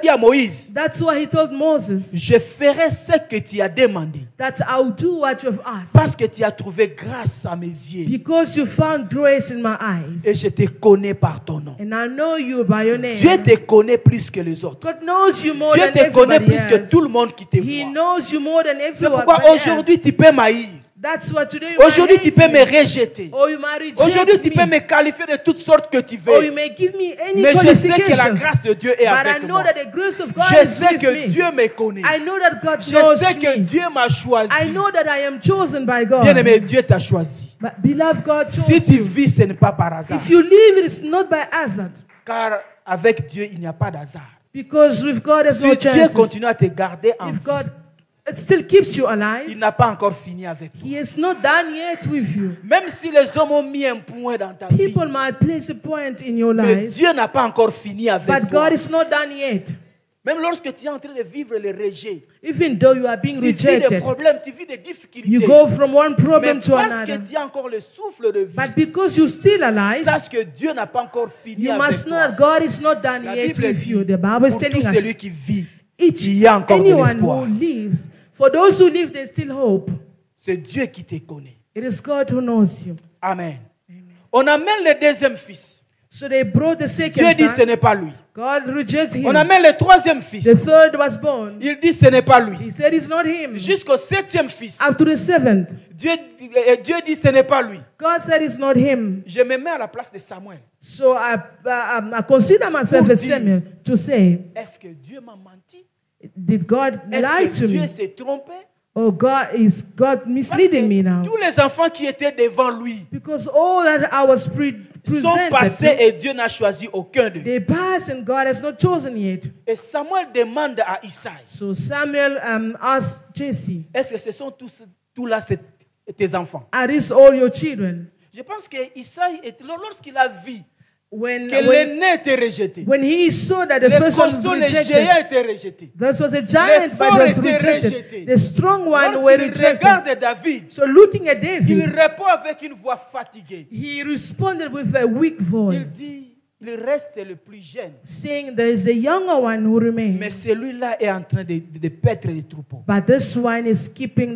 Speaker 2: That's why he told Moses
Speaker 1: je ferai ce que tu as demandé.
Speaker 2: that I'll do what you've asked.
Speaker 1: Parce que tu as trouvé grâce à mes yeux.
Speaker 2: Because you found grace in my eyes.
Speaker 1: Et je te connais par ton nom.
Speaker 2: And I know you by your name.
Speaker 1: Dieu te connaît plus que les autres.
Speaker 2: God knows you more
Speaker 1: Dieu
Speaker 2: than
Speaker 1: te connaît
Speaker 2: everybody
Speaker 1: plus que
Speaker 2: else.
Speaker 1: tout le monde qui te
Speaker 2: He
Speaker 1: voit.
Speaker 2: knows you more than
Speaker 1: C'est
Speaker 2: everyone
Speaker 1: pourquoi
Speaker 2: else.
Speaker 1: aujourd'hui tu peux m'haïr.
Speaker 2: That's what today you
Speaker 1: Aujourd'hui
Speaker 2: might
Speaker 1: tu peux
Speaker 2: hate
Speaker 1: me
Speaker 2: me.
Speaker 1: rejeter.
Speaker 2: Or you might reject
Speaker 1: Aujourd'hui tu peux
Speaker 2: me.
Speaker 1: me qualifier de toutes sortes que tu
Speaker 2: Or you
Speaker 1: veux.
Speaker 2: may give me any
Speaker 1: Mais je sais que la
Speaker 2: qualifications.
Speaker 1: grâce de Dieu est
Speaker 2: But I
Speaker 1: avec
Speaker 2: know
Speaker 1: moi.
Speaker 2: that the grace of God
Speaker 1: Je
Speaker 2: is
Speaker 1: sais
Speaker 2: with
Speaker 1: que
Speaker 2: me.
Speaker 1: Dieu me connaît.
Speaker 2: I know that God
Speaker 1: Je
Speaker 2: knows
Speaker 1: sais que
Speaker 2: me.
Speaker 1: Dieu m'a choisi.
Speaker 2: I know that I am chosen by God.
Speaker 1: Bien-aimé, Dieu t'a choisi.
Speaker 2: But beloved, God
Speaker 1: Si
Speaker 2: chose
Speaker 1: tu
Speaker 2: you.
Speaker 1: vis, ce n'est pas par hasard.
Speaker 2: If you live, it's not by hazard.
Speaker 1: Car avec Dieu, il n'y a pas d'hasard.
Speaker 2: Because with God, there's
Speaker 1: Si
Speaker 2: no
Speaker 1: Dieu
Speaker 2: chances.
Speaker 1: continue à te garder en vie,
Speaker 2: If God it still keeps you alive,
Speaker 1: il n'a pas encore fini avec toi.
Speaker 2: He is not done yet with you.
Speaker 1: Même si les hommes ont mis un point dans ta vie,
Speaker 2: People might place a point in your
Speaker 1: mais
Speaker 2: life,
Speaker 1: Dieu n'a pas encore fini avec
Speaker 2: but
Speaker 1: toi.
Speaker 2: God is not done yet.
Speaker 1: Même lorsque tu es en train de vivre le rejet,
Speaker 2: Even though you are being
Speaker 1: tu vis des
Speaker 2: rejected,
Speaker 1: problèmes, tu vis des difficultés.
Speaker 2: you go from one
Speaker 1: Mais
Speaker 2: problem to
Speaker 1: parce que
Speaker 2: another.
Speaker 1: tu as encore le souffle de vie,
Speaker 2: But because you're still alive,
Speaker 1: sache que Dieu n'a pas encore fini
Speaker 2: you
Speaker 1: avec
Speaker 2: must know
Speaker 1: toi.
Speaker 2: that God is not done
Speaker 1: La
Speaker 2: yet
Speaker 1: Bible
Speaker 2: with
Speaker 1: dit,
Speaker 2: you. The Bible is
Speaker 1: pour
Speaker 2: telling
Speaker 1: tout
Speaker 2: us,
Speaker 1: celui qui vit,
Speaker 2: each
Speaker 1: il y a encore de
Speaker 2: anyone
Speaker 1: l'espoir.
Speaker 2: who lives, for those who live, there's still hope.
Speaker 1: C'est Dieu qui te connaît.
Speaker 2: It is God who knows you.
Speaker 1: Amen. On amène le deuxième fils.
Speaker 2: So they brought the
Speaker 1: Dieu
Speaker 2: second
Speaker 1: dit ce
Speaker 2: son.
Speaker 1: n'est pas lui.
Speaker 2: God rejected
Speaker 1: On
Speaker 2: him.
Speaker 1: amène le troisième
Speaker 2: The
Speaker 1: fils.
Speaker 2: third was born.
Speaker 1: Il dit ce n'est pas lui.
Speaker 2: He said it's not him.
Speaker 1: Jusqu'au septième fils.
Speaker 2: Up to the seventh,
Speaker 1: Dieu dit ce n'est pas lui.
Speaker 2: God said it's not him.
Speaker 1: Je me mets à la place de Samuel.
Speaker 2: So I consider myself
Speaker 1: Pour
Speaker 2: as
Speaker 1: dire-
Speaker 2: Samuel to say,
Speaker 1: Est-ce que Dieu m'a menti?
Speaker 2: did God lie
Speaker 1: Est-ce
Speaker 2: to
Speaker 1: que Dieu
Speaker 2: me?
Speaker 1: s'est trompé?
Speaker 2: Or is God
Speaker 1: Parce
Speaker 2: misleading me
Speaker 1: que
Speaker 2: now?
Speaker 1: tous les enfants qui étaient devant lui
Speaker 2: Because all that I was
Speaker 1: sont passés
Speaker 2: presented,
Speaker 1: et Dieu n'a choisi aucun d'eux.
Speaker 2: they passed and God has not chosen yet.
Speaker 1: Et Samuel demande à Isaïe,
Speaker 2: So Samuel asked Jesse,
Speaker 1: est-ce que ce sont tous là tes enfants?
Speaker 2: are these all your children?
Speaker 1: Je pense que Isaïe, lorsqu'il a vu
Speaker 2: When
Speaker 1: que l'aîné était rejeté,
Speaker 2: when he saw that the
Speaker 1: les
Speaker 2: first one was
Speaker 1: costauds, les
Speaker 2: rejected,
Speaker 1: géants étaient rejetés.
Speaker 2: this was a giant but
Speaker 1: forts
Speaker 2: was
Speaker 1: étaient
Speaker 2: rejected.
Speaker 1: rejetés.
Speaker 2: The strong one were
Speaker 1: Lorsqu'il
Speaker 2: rejected.
Speaker 1: regarde David,
Speaker 2: So looking at
Speaker 1: il
Speaker 2: David,
Speaker 1: répond avec une voix fatiguée.
Speaker 2: he responded with a weak
Speaker 1: Il
Speaker 2: voice,
Speaker 1: dit, il reste le plus jeune.
Speaker 2: saying there is a younger one who
Speaker 1: Mais
Speaker 2: remains.
Speaker 1: celui-là est en train de paître les troupeaux.
Speaker 2: But this one is keeping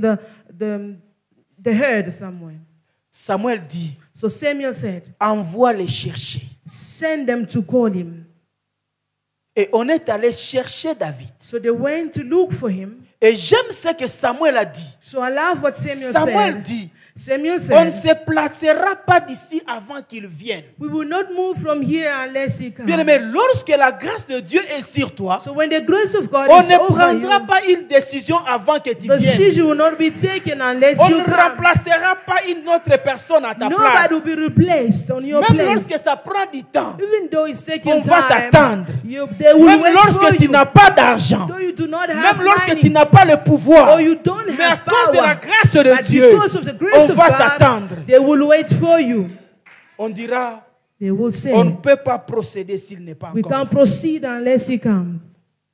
Speaker 2: the herd somewhere.
Speaker 1: Samuel dit,
Speaker 2: So Samuel said,
Speaker 1: envoie les chercher.
Speaker 2: send them to call him.
Speaker 1: Et on est allé chercher David.
Speaker 2: So they went to look for him.
Speaker 1: Et j'aime ce que Samuel a dit.
Speaker 2: So I love what Samuel
Speaker 1: Samuel
Speaker 2: said.
Speaker 1: dit,
Speaker 2: Samuel
Speaker 1: on ne
Speaker 2: said,
Speaker 1: se placera pas d'ici avant qu'il vienne.
Speaker 2: we will not move from here unless he
Speaker 1: Bien
Speaker 2: comes.
Speaker 1: aimé, lorsque la grâce de Dieu est sur toi,
Speaker 2: So when the grace of God
Speaker 1: on
Speaker 2: is
Speaker 1: ne
Speaker 2: over
Speaker 1: prendra
Speaker 2: you,
Speaker 1: pas une décision avant que tu
Speaker 2: the
Speaker 1: viennes.
Speaker 2: decision will not be taken unless
Speaker 1: On
Speaker 2: you
Speaker 1: ne
Speaker 2: come.
Speaker 1: remplacera pas une autre personne à ta place.
Speaker 2: Nobody will be replaced on your
Speaker 1: Même
Speaker 2: place.
Speaker 1: lorsque ça prend du temps,
Speaker 2: Even though it's taking
Speaker 1: on va
Speaker 2: time,
Speaker 1: t'attendre.
Speaker 2: they will
Speaker 1: Même
Speaker 2: wait for
Speaker 1: lorsque tu
Speaker 2: you.
Speaker 1: n'as pas d'argent,
Speaker 2: Though you do not have
Speaker 1: même lorsque tu
Speaker 2: money,
Speaker 1: n'as pas le pouvoir,
Speaker 2: or you don't
Speaker 1: mais à
Speaker 2: have
Speaker 1: cause de la
Speaker 2: power,
Speaker 1: grâce de
Speaker 2: but
Speaker 1: Dieu,
Speaker 2: because of the grace
Speaker 1: on
Speaker 2: of
Speaker 1: va
Speaker 2: God,
Speaker 1: t'attendre.
Speaker 2: they will wait for you.
Speaker 1: On dira,
Speaker 2: They will say,
Speaker 1: on ne peut pas procéder s'il n'est pas
Speaker 2: we
Speaker 1: encore.
Speaker 2: can't proceed unless he comes.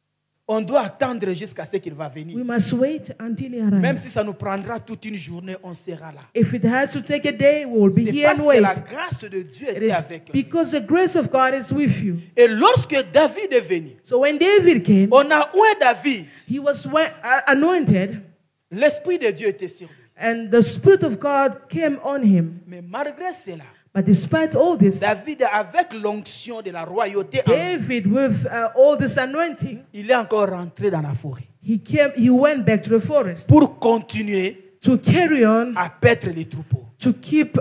Speaker 1: On doit attendre jusqu'à ce qu'il va venir.
Speaker 2: We must wait until he
Speaker 1: Même
Speaker 2: arrives.
Speaker 1: si ça nous prendra toute une journée, on sera là.
Speaker 2: If it has to take a day, we will be
Speaker 1: C'est
Speaker 2: here
Speaker 1: parce
Speaker 2: and
Speaker 1: que
Speaker 2: wait.
Speaker 1: la grâce de Dieu
Speaker 2: It
Speaker 1: était
Speaker 2: is
Speaker 1: avec eux.
Speaker 2: because the grace of God is with you.
Speaker 1: Et lorsque David est venu,
Speaker 2: So when David came,
Speaker 1: on a oué David.
Speaker 2: he was anointed,
Speaker 1: L'Esprit de Dieu était sur lui.
Speaker 2: and the Spirit of God came on him.
Speaker 1: Mais malgré cela,
Speaker 2: But despite all this,
Speaker 1: David, avec l'onction de la royauté, en lui,
Speaker 2: David, with all this anointing,
Speaker 1: il est encore rentré dans la forêt
Speaker 2: he went back to the forest
Speaker 1: pour continuer
Speaker 2: to carry on,
Speaker 1: à paître les troupeaux.
Speaker 2: to keep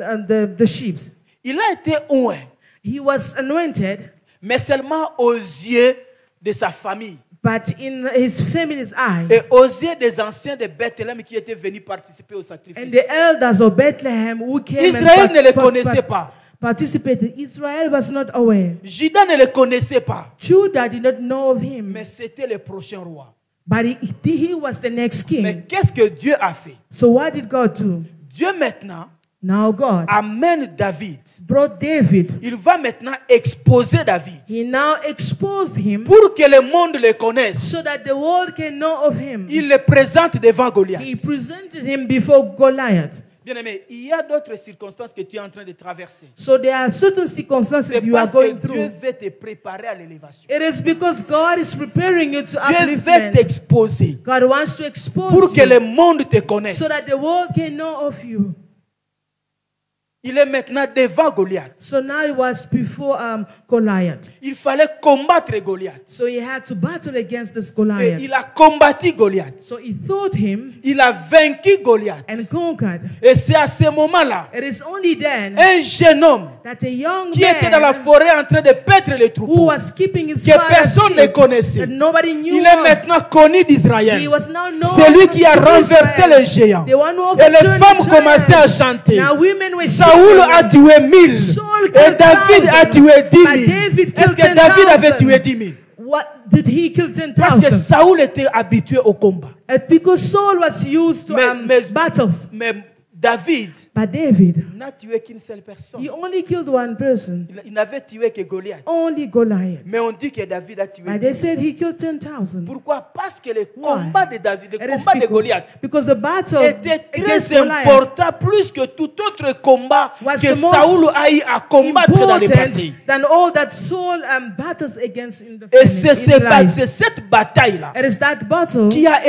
Speaker 2: the sheep.
Speaker 1: Il a été oué,
Speaker 2: He was anointed,
Speaker 1: mais seulement aux yeux de sa famille
Speaker 2: but in his family's eyes.
Speaker 1: et aux yeux des anciens de Bethléem qui étaient venus participer au
Speaker 2: And
Speaker 1: sacrifice.
Speaker 2: the elders of Bethlehem who came
Speaker 1: Israël ne le
Speaker 2: and
Speaker 1: connaissait pas.
Speaker 2: participated, Israel was not aware.
Speaker 1: Judas ne le connaissait pas.
Speaker 2: Judah did not know of him,
Speaker 1: Mais c'était le prochain roi.
Speaker 2: but he was the next
Speaker 1: Mais
Speaker 2: king.
Speaker 1: qu'est-ce que Dieu a fait?
Speaker 2: So what did God do?
Speaker 1: Dieu maintenant
Speaker 2: Now God
Speaker 1: amène David.
Speaker 2: brought David.
Speaker 1: Il va maintenant exposer David
Speaker 2: He now exposed him
Speaker 1: pour que le monde le connaisse.
Speaker 2: so that the world can know of him.
Speaker 1: Il le présente devant Goliath.
Speaker 2: He presented him before Goliath.
Speaker 1: Bien-aimé, il y a d'autres circonstances que tu es en train de traverser.
Speaker 2: So there are certain circumstances
Speaker 1: C'est
Speaker 2: you are
Speaker 1: parce que
Speaker 2: going
Speaker 1: Dieu
Speaker 2: through.
Speaker 1: veut te préparer à l'élévation.
Speaker 2: It is because God is preparing you to
Speaker 1: Dieu veut
Speaker 2: upliftment.
Speaker 1: t'exposer
Speaker 2: God wants to expose
Speaker 1: pour que
Speaker 2: you
Speaker 1: le monde te connaisse.
Speaker 2: so that the world can know of you.
Speaker 1: Il est maintenant devant Goliath.
Speaker 2: So now he was before Goliath.
Speaker 1: Il fallait combattre Goliath.
Speaker 2: So he had to battle against this
Speaker 1: Et
Speaker 2: Goliath.
Speaker 1: il a combattu Goliath.
Speaker 2: So he fought him
Speaker 1: Il a vaincu Goliath.
Speaker 2: and conquered.
Speaker 1: Et c'est à ce moment-là,
Speaker 2: It is only then
Speaker 1: un jeune homme
Speaker 2: that a young
Speaker 1: qui était dans la
Speaker 2: man
Speaker 1: forêt en train de paître les
Speaker 2: who
Speaker 1: troupeaux,
Speaker 2: was keeping his
Speaker 1: que
Speaker 2: father's
Speaker 1: personne ne
Speaker 2: sheep
Speaker 1: connaissait,
Speaker 2: that nobody knew
Speaker 1: il est
Speaker 2: of.
Speaker 1: maintenant connu d'Israël.
Speaker 2: He was now known
Speaker 1: C'est lui qui a
Speaker 2: to
Speaker 1: renversé
Speaker 2: Israel.
Speaker 1: les géants.
Speaker 2: The one who
Speaker 1: Et les
Speaker 2: overturned
Speaker 1: femmes
Speaker 2: the
Speaker 1: commençaient à
Speaker 2: giant.
Speaker 1: chanter.
Speaker 2: Now women were
Speaker 1: Saoul a
Speaker 2: singing.
Speaker 1: tué 1000
Speaker 2: Saul
Speaker 1: et
Speaker 2: killed
Speaker 1: David a
Speaker 2: 1,000.
Speaker 1: tué 10
Speaker 2: But
Speaker 1: 000.
Speaker 2: David
Speaker 1: Est-ce
Speaker 2: killed
Speaker 1: que David avait
Speaker 2: 10,000?
Speaker 1: tué 10 000?
Speaker 2: What did he kill
Speaker 1: Parce que
Speaker 2: 10,000?
Speaker 1: Saoul était habitué au combat.
Speaker 2: Because Saul was used to
Speaker 1: Mais-
Speaker 2: battles.
Speaker 1: Mais David
Speaker 2: But David,
Speaker 1: n'a tué qu'une seule personne.
Speaker 2: he only killed one person,
Speaker 1: Il n'avait tué que Goliath.
Speaker 2: only Goliath.
Speaker 1: Mais on dit que David a tué
Speaker 2: But
Speaker 1: 10
Speaker 2: they
Speaker 1: 000.
Speaker 2: said he killed 10,000.
Speaker 1: Pourquoi? Parce que le combat de David, le
Speaker 2: It is
Speaker 1: combat de Goliath
Speaker 2: because the battle
Speaker 1: était
Speaker 2: against
Speaker 1: très
Speaker 2: Goliath
Speaker 1: important, plus que tout autre combat
Speaker 2: Was
Speaker 1: que
Speaker 2: the most
Speaker 1: Saoul a eu à combattre dans le passé.
Speaker 2: important than all that Saul battles against in the
Speaker 1: Et
Speaker 2: family,
Speaker 1: c'est cette bataille-là
Speaker 2: It is that battle
Speaker 1: qui a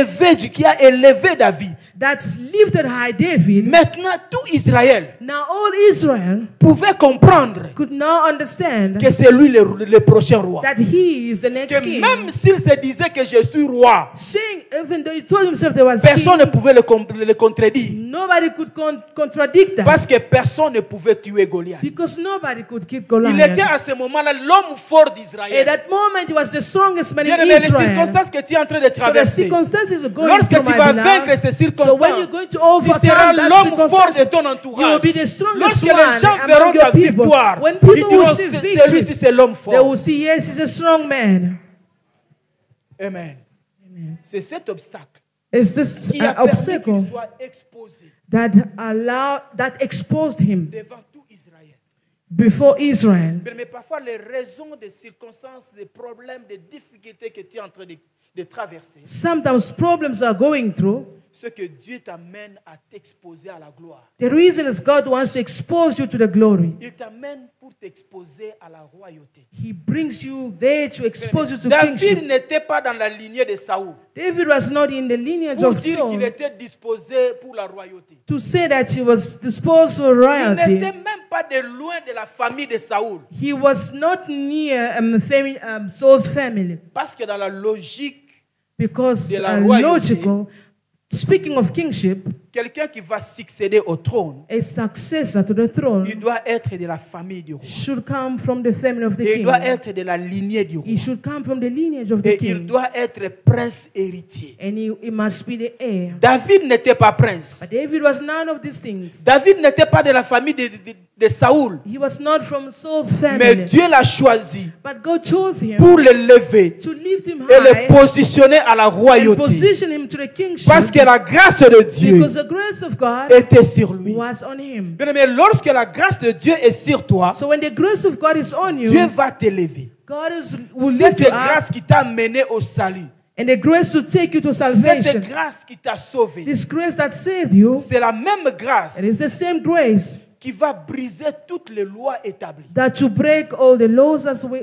Speaker 1: élevé David.
Speaker 2: that's lifted high David.
Speaker 1: Maintenant, tout Israël
Speaker 2: Now all Israel
Speaker 1: pouvait comprendre
Speaker 2: could now understand
Speaker 1: que c'est lui le prochain roi.
Speaker 2: that he is the next
Speaker 1: Que
Speaker 2: king.
Speaker 1: même s'il se disait que je suis roi,
Speaker 2: Saying, even though he told himself there was
Speaker 1: personne
Speaker 2: king,
Speaker 1: ne pouvait le contredire.
Speaker 2: nobody could contradict that.
Speaker 1: Parce que personne ne pouvait tuer Goliath.
Speaker 2: Because nobody could kill
Speaker 1: Il était
Speaker 2: Goliath.
Speaker 1: à ce moment-là l'homme fort
Speaker 2: At
Speaker 1: d'Israël.
Speaker 2: that moment, he was the strongest man
Speaker 1: Bien
Speaker 2: in
Speaker 1: aimé, les
Speaker 2: Israel.
Speaker 1: circonstances que tu es en train de
Speaker 2: So the
Speaker 1: traverser,
Speaker 2: circumstances are going
Speaker 1: lorsque
Speaker 2: through,
Speaker 1: tu
Speaker 2: my
Speaker 1: vas
Speaker 2: beloved.
Speaker 1: vaincre ces
Speaker 2: So when you're
Speaker 1: circonstances,
Speaker 2: going to
Speaker 1: tu
Speaker 2: overcome
Speaker 1: seras
Speaker 2: that
Speaker 1: l'homme fort de
Speaker 2: circumstance,
Speaker 1: ton
Speaker 2: you will
Speaker 1: entourage.
Speaker 2: be the strongest
Speaker 1: Lorsque
Speaker 2: one
Speaker 1: les gens
Speaker 2: among
Speaker 1: verront
Speaker 2: your
Speaker 1: ta
Speaker 2: people.
Speaker 1: victoire,
Speaker 2: When
Speaker 1: ils
Speaker 2: people
Speaker 1: diront
Speaker 2: will see
Speaker 1: celui-ci
Speaker 2: victory,
Speaker 1: c'est l'homme
Speaker 2: they
Speaker 1: fort.
Speaker 2: will see, yes, he's a strong man.
Speaker 1: Amen. C'est cet obstacle
Speaker 2: It's this
Speaker 1: qui a permis
Speaker 2: obstacle
Speaker 1: qu'il soit exposé
Speaker 2: that exposed him
Speaker 1: devant tout Israël.
Speaker 2: before Israel.
Speaker 1: Mais parfois, les raisons, des circonstances, des problèmes, des difficultés que tu es en train de traverser,
Speaker 2: Sometimes problems are going through.
Speaker 1: ce que Dieu t'amène à t'exposer à la gloire.
Speaker 2: The reason is God wants to expose you to the glory.
Speaker 1: Il t'amène pour t'exposer à la royauté.
Speaker 2: He brings you there to expose you to
Speaker 1: David
Speaker 2: kingship.
Speaker 1: n'était pas dans la lignée de Saoul
Speaker 2: David was not in the lineage
Speaker 1: pour
Speaker 2: of
Speaker 1: dire
Speaker 2: Saul
Speaker 1: qu'il était disposé pour la royauté.
Speaker 2: to say that he was disposed for
Speaker 1: Il
Speaker 2: royalty.
Speaker 1: n'était même pas de loin de la famille de Saoul.
Speaker 2: He was not near Saul's family
Speaker 1: Parce que dans la logique,
Speaker 2: because
Speaker 1: De la royauté.
Speaker 2: logical. Speaking of kingship,
Speaker 1: quelqu'un qui va succéder au trône,
Speaker 2: a successor to the throne
Speaker 1: il doit être de la famille du roi.
Speaker 2: should come from the family of the
Speaker 1: Et il
Speaker 2: king.
Speaker 1: doit être de la lignée du roi.
Speaker 2: He should come from the lineage of the
Speaker 1: Et il
Speaker 2: king.
Speaker 1: doit être prince héritier.
Speaker 2: And he must be the heir.
Speaker 1: David n'était pas prince.
Speaker 2: But David was none of these things.
Speaker 1: David n'était pas de la famille de Saoul.
Speaker 2: He was not from Saul's
Speaker 1: Mais
Speaker 2: family.
Speaker 1: Dieu l'a choisi
Speaker 2: But God chose him
Speaker 1: pour l'élever
Speaker 2: to lift him
Speaker 1: et le
Speaker 2: high
Speaker 1: positionner à la
Speaker 2: and
Speaker 1: royauté.
Speaker 2: position him to the kingship
Speaker 1: Parce que la grâce de Dieu
Speaker 2: because the grace of God
Speaker 1: était sur lui.
Speaker 2: was on him.
Speaker 1: Bien aimé, lorsque la grâce de Dieu est sur toi,
Speaker 2: So when the grace of God is on
Speaker 1: Dieu
Speaker 2: you,
Speaker 1: va t'élever.
Speaker 2: will lift
Speaker 1: Cette
Speaker 2: you up,
Speaker 1: grâce qui t'a mené au salut,
Speaker 2: and the grace to take you to salvation.
Speaker 1: cette grâce qui t'a sauvé,
Speaker 2: This grace that saved you,
Speaker 1: c'est la même grâce
Speaker 2: it is the same grace
Speaker 1: qui va briser toutes les lois établies
Speaker 2: that to break all the laws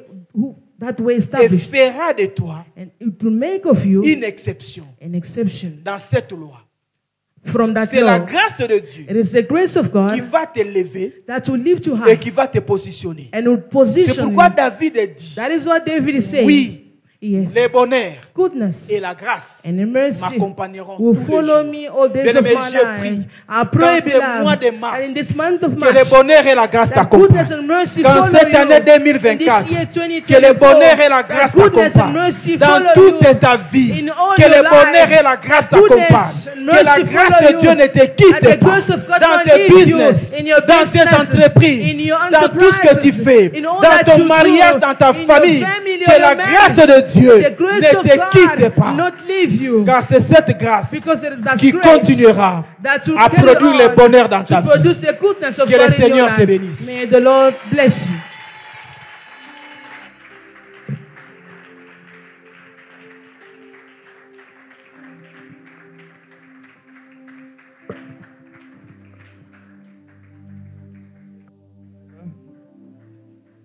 Speaker 2: that were
Speaker 1: et
Speaker 2: established,
Speaker 1: fera de toi
Speaker 2: and it will make of you
Speaker 1: une exception
Speaker 2: an exception
Speaker 1: dans cette loi.
Speaker 2: from that
Speaker 1: C'est la
Speaker 2: law.
Speaker 1: grâce de Dieu
Speaker 2: It is the grace of
Speaker 1: qui
Speaker 2: God
Speaker 1: va t'élever
Speaker 2: that will lift you
Speaker 1: et
Speaker 2: high
Speaker 1: qui va te positionner.
Speaker 2: and will
Speaker 1: C'est
Speaker 2: position
Speaker 1: pourquoi
Speaker 2: you.
Speaker 1: David a dit,
Speaker 2: That is what David is saying.
Speaker 1: oui,
Speaker 2: Yes.
Speaker 1: les bonheurs
Speaker 2: Goodness
Speaker 1: et la grâce
Speaker 2: and the mercy
Speaker 1: m'accompagneront
Speaker 2: will
Speaker 1: tous les
Speaker 2: follow
Speaker 1: jours.
Speaker 2: me all days of
Speaker 1: Bien-aimé,
Speaker 2: my
Speaker 1: je prie,
Speaker 2: life. I pray,
Speaker 1: dans ce mois de
Speaker 2: beloved,
Speaker 1: mars,
Speaker 2: and in this month of
Speaker 1: que le
Speaker 2: March,
Speaker 1: bonheur et la grâce
Speaker 2: that
Speaker 1: t'accompagnent.
Speaker 2: goodness and mercy
Speaker 1: Dans
Speaker 2: follow
Speaker 1: cette année
Speaker 2: you. In
Speaker 1: 2024,
Speaker 2: this year
Speaker 1: que le
Speaker 2: 2024,
Speaker 1: bonheur et la grâce
Speaker 2: that goodness and
Speaker 1: t'accompagnent.
Speaker 2: mercy
Speaker 1: Dans
Speaker 2: follow
Speaker 1: toute
Speaker 2: you.
Speaker 1: ta vie,
Speaker 2: In all
Speaker 1: que
Speaker 2: your
Speaker 1: le bonheur
Speaker 2: life,
Speaker 1: et la grâce
Speaker 2: that goodness
Speaker 1: t'accompagnent.
Speaker 2: and
Speaker 1: Que la
Speaker 2: mercy
Speaker 1: grâce
Speaker 2: follow
Speaker 1: de Dieu
Speaker 2: you.
Speaker 1: ne te
Speaker 2: And
Speaker 1: quitte
Speaker 2: the
Speaker 1: pas.
Speaker 2: grace of God
Speaker 1: Dans
Speaker 2: not
Speaker 1: tes
Speaker 2: leave you.
Speaker 1: business,
Speaker 2: In your
Speaker 1: dans tes
Speaker 2: businesses,
Speaker 1: entreprises,
Speaker 2: in your
Speaker 1: dans tout ce que tu
Speaker 2: enterprises,
Speaker 1: fais,
Speaker 2: in all
Speaker 1: dans
Speaker 2: that
Speaker 1: ton
Speaker 2: you
Speaker 1: mariage,
Speaker 2: do,
Speaker 1: dans ta
Speaker 2: in your
Speaker 1: famille,
Speaker 2: family,
Speaker 1: que
Speaker 2: or
Speaker 1: la
Speaker 2: your
Speaker 1: grâce
Speaker 2: marriage,
Speaker 1: de Dieu
Speaker 2: the grace
Speaker 1: ne
Speaker 2: of
Speaker 1: te quitte
Speaker 2: God
Speaker 1: pas.
Speaker 2: not leave you.
Speaker 1: Car c'est cette grâce
Speaker 2: Because it is that
Speaker 1: qui
Speaker 2: grace
Speaker 1: continuera
Speaker 2: that will
Speaker 1: à
Speaker 2: carry
Speaker 1: produire le
Speaker 2: on
Speaker 1: bonheur dans
Speaker 2: to
Speaker 1: ta vie.
Speaker 2: produce the goodness of
Speaker 1: Que le
Speaker 2: God in your
Speaker 1: Seigneur te
Speaker 2: life.
Speaker 1: bénisse.
Speaker 2: May the Lord bless you.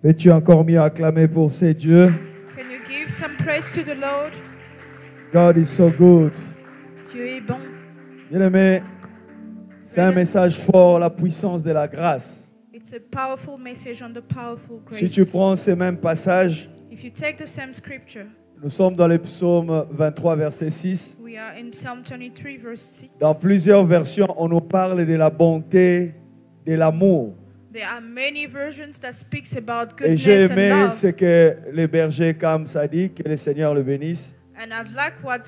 Speaker 3: Peux-tu encore mieux acclamer pour ces dieux?
Speaker 2: Can you give some praise to the Lord?
Speaker 3: God is so good.
Speaker 2: Dieu est bon.
Speaker 3: Bien-aimé, c'est un message fort, la puissance de la grâce.
Speaker 2: It's a powerful message on the powerful grace.
Speaker 3: Si tu prends ces mêmes passages,
Speaker 2: If you take the same scripture,
Speaker 3: nous sommes dans le psaume 23, verset 6.
Speaker 2: we are in Psalm 23, verse 6.
Speaker 3: Dans plusieurs versions, on nous parle de la bonté, de l'amour.
Speaker 2: There are many versions that speaks about
Speaker 3: Et j'ai
Speaker 2: goodness and
Speaker 3: aimé
Speaker 2: love.
Speaker 3: ce que le berger Cam a dit, que le Seigneur le bénisse.
Speaker 2: And I like what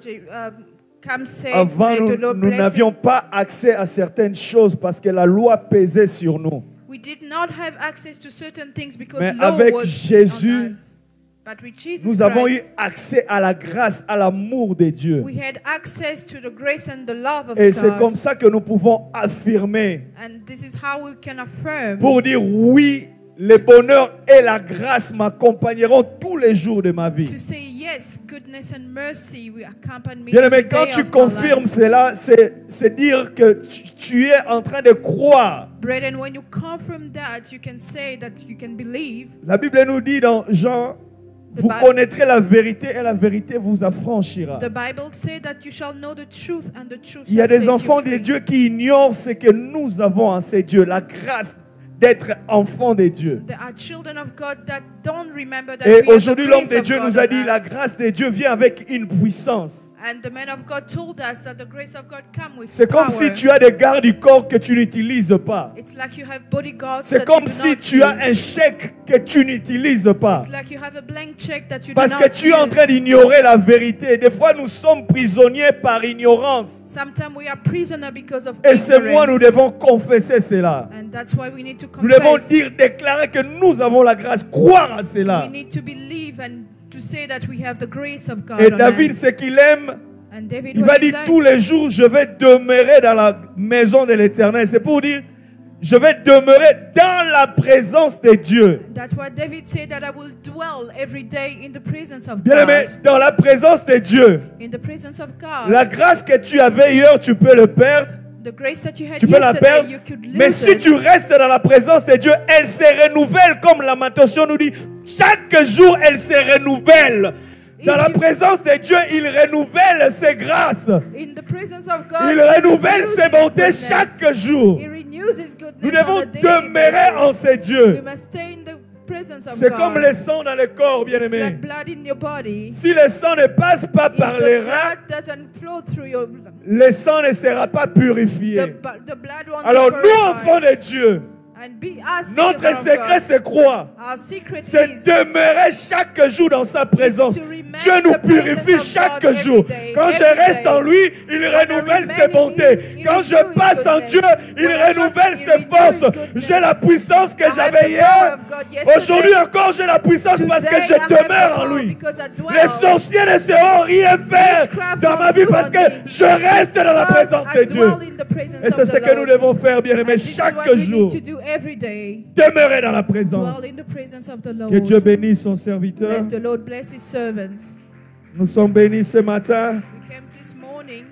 Speaker 2: Cam said.
Speaker 3: Avant,
Speaker 2: May the
Speaker 3: nous
Speaker 2: Lord bless him.
Speaker 3: n'avions pas accès à certaines choses parce que la loi pesait sur nous.
Speaker 2: We did not have access to certain things because
Speaker 3: Mais
Speaker 2: law
Speaker 3: avec
Speaker 2: was
Speaker 3: Jésus,
Speaker 2: on us. But with Jesus
Speaker 3: Nous avons eu
Speaker 2: Christ,
Speaker 3: accès à la grâce, à l'amour de Dieu.
Speaker 2: we had access to the grace and the love of
Speaker 3: Et c'est
Speaker 2: God.
Speaker 3: comme ça que nous pouvons affirmer
Speaker 2: And this is how we can affirm
Speaker 3: pour dire oui, le bonheur et la grâce m'accompagneront tous les jours de ma vie.
Speaker 2: to say yes, goodness and mercy will accompany me.
Speaker 3: Bien aimé,
Speaker 2: every
Speaker 3: quand
Speaker 2: day
Speaker 3: tu
Speaker 2: of my
Speaker 3: confirmes
Speaker 2: life.
Speaker 3: cela, c'est dire que tu es en train de croire.
Speaker 2: Brethren, when you confirm that, you can say that you can believe.
Speaker 3: La Bible nous dit dans Jean, vous
Speaker 2: Bible-
Speaker 3: connaîtrez la vérité et la vérité vous affranchira.
Speaker 2: The Bible says that you shall know the truth and the truth
Speaker 3: Il y a
Speaker 2: shall
Speaker 3: des
Speaker 2: set you
Speaker 3: enfants de
Speaker 2: free.
Speaker 3: Dieu qui ignorent ce que nous avons en ces dieux, la grâce d'être enfants de Dieu.
Speaker 2: There are children of God that don't remember that
Speaker 3: Et
Speaker 2: we have the
Speaker 3: aujourd'hui, l'homme
Speaker 2: grace
Speaker 3: de
Speaker 2: of
Speaker 3: Dieu
Speaker 2: God
Speaker 3: nous a
Speaker 2: on
Speaker 3: dit, la
Speaker 2: us.
Speaker 3: grâce de Dieu vient avec une puissance.
Speaker 2: And the man of God told us that the grace of God come with
Speaker 3: C'est comme
Speaker 2: power.
Speaker 3: si tu as des gardes du corps que tu n'utilises pas.
Speaker 2: It's like you have bodyguards
Speaker 3: C'est
Speaker 2: that
Speaker 3: comme
Speaker 2: you do
Speaker 3: si
Speaker 2: not
Speaker 3: tu as un
Speaker 2: use.
Speaker 3: chèque que tu n'utilises pas.
Speaker 2: It's like you have a blank check that you
Speaker 3: Parce
Speaker 2: do
Speaker 3: que
Speaker 2: not
Speaker 3: tu es en train
Speaker 2: use.
Speaker 3: d'ignorer la vérité. Des fois, nous sommes prisonniers par ignorance.
Speaker 2: Sometimes we are prisoner because of
Speaker 3: Et c'est moi, nous
Speaker 2: ignorance.
Speaker 3: devons confesser cela.
Speaker 2: And that's why we need to
Speaker 3: Nous devons
Speaker 2: confess.
Speaker 3: dire, déclarer que nous avons la grâce, croire à cela.
Speaker 2: We need to believe and to say that we have the grace of God
Speaker 3: Et
Speaker 2: on
Speaker 3: David,
Speaker 2: us.
Speaker 3: ce qu'il aime,
Speaker 2: And David,
Speaker 3: il
Speaker 2: what
Speaker 3: va
Speaker 2: he
Speaker 3: dire
Speaker 2: likes,
Speaker 3: tous les jours, je vais demeurer dans la maison de l'Éternel. C'est pour dire, je vais demeurer dans la présence de Dieu.
Speaker 2: That's what David said, that I will dwell every day in the presence of
Speaker 3: Bien aimé,
Speaker 2: God.
Speaker 3: dans la présence de Dieu.
Speaker 2: In the presence of God.
Speaker 3: La grâce que tu avais hier, tu peux le perdre.
Speaker 2: The grace that you had
Speaker 3: Tu peux la
Speaker 2: yesterday,
Speaker 3: perdre.
Speaker 2: you could lose
Speaker 3: Mais si
Speaker 2: it.
Speaker 3: tu restes dans la présence de Dieu, elle se renouvelle comme Lamentation nous dit. Chaque jour, elle se renouvelle. Dans la présence de Dieu, il renouvelle ses grâces.
Speaker 2: In the presence of God,
Speaker 3: Il
Speaker 2: he
Speaker 3: renouvelle
Speaker 2: renews
Speaker 3: ses
Speaker 2: his
Speaker 3: bontés
Speaker 2: goodness.
Speaker 3: chaque jour.
Speaker 2: He renews his goodness
Speaker 3: Nous devons
Speaker 2: on a daily
Speaker 3: demeurer en
Speaker 2: basis.
Speaker 3: ces dieux.
Speaker 2: We must stay in the presence of
Speaker 3: C'est
Speaker 2: God.
Speaker 3: comme le sang dans le corps,
Speaker 2: It's
Speaker 3: bien-aimé.
Speaker 2: like blood in your body.
Speaker 3: Si le sang ne passe pas
Speaker 2: If
Speaker 3: par
Speaker 2: the
Speaker 3: les reins,
Speaker 2: blood doesn't flow through your,
Speaker 3: le sang ne sera pas purifié.
Speaker 2: the blood won't
Speaker 3: Alors
Speaker 2: be
Speaker 3: nous,
Speaker 2: purified.
Speaker 3: enfants de Dieu,
Speaker 2: And be us,
Speaker 3: notre
Speaker 2: children of
Speaker 3: secret,
Speaker 2: God.
Speaker 3: c'est quoi?
Speaker 2: Our secret
Speaker 3: C'est
Speaker 2: is
Speaker 3: demeurer chaque jour dans sa présence.
Speaker 2: to remain
Speaker 3: Dieu
Speaker 2: in
Speaker 3: nous
Speaker 2: the presence
Speaker 3: purifie
Speaker 2: of
Speaker 3: chaque
Speaker 2: God every
Speaker 3: jour.
Speaker 2: day,
Speaker 3: Quand je
Speaker 2: every
Speaker 3: reste
Speaker 2: day.
Speaker 3: en lui, il renouvelle
Speaker 2: remain
Speaker 3: ses
Speaker 2: in
Speaker 3: bontés.
Speaker 2: him, he
Speaker 3: Quand je
Speaker 2: renews his
Speaker 3: passe en
Speaker 2: goodness.
Speaker 3: Dieu, il
Speaker 2: When I trust
Speaker 3: renouvelle
Speaker 2: him, he
Speaker 3: ses
Speaker 2: renews
Speaker 3: forces.
Speaker 2: his goodness.
Speaker 3: J'ai la puissance que
Speaker 2: I have
Speaker 3: j'avais
Speaker 2: the power
Speaker 3: hier.
Speaker 2: of God yesterday.
Speaker 3: Aujourd'hui encore, j'ai la puissance parce que
Speaker 2: Today,
Speaker 3: je
Speaker 2: I have the
Speaker 3: demeure en
Speaker 2: power
Speaker 3: lui.
Speaker 2: because I dwell.
Speaker 3: Les sorciers ne sauront rien faire
Speaker 2: Witchcraft
Speaker 3: dans ma
Speaker 2: won't
Speaker 3: vie
Speaker 2: do
Speaker 3: parce
Speaker 2: on
Speaker 3: que
Speaker 2: me.
Speaker 3: je reste dans la
Speaker 2: Because
Speaker 3: présence
Speaker 2: I
Speaker 3: de Dieu.
Speaker 2: dwell in the presence
Speaker 3: Et
Speaker 2: of
Speaker 3: c'est
Speaker 2: the
Speaker 3: ce que nous
Speaker 2: Lord.
Speaker 3: devons faire, bien aimés,
Speaker 2: And this is
Speaker 3: chaque
Speaker 2: what we
Speaker 3: jour.
Speaker 2: need to do every day.
Speaker 3: Demeurer dans la présence.
Speaker 2: Dwell in the presence of the Lord.
Speaker 3: Que Dieu bénisse son serviteur.
Speaker 2: Let the Lord bless his servants.
Speaker 3: Nous sommes bénis ce matin
Speaker 2: We came this morning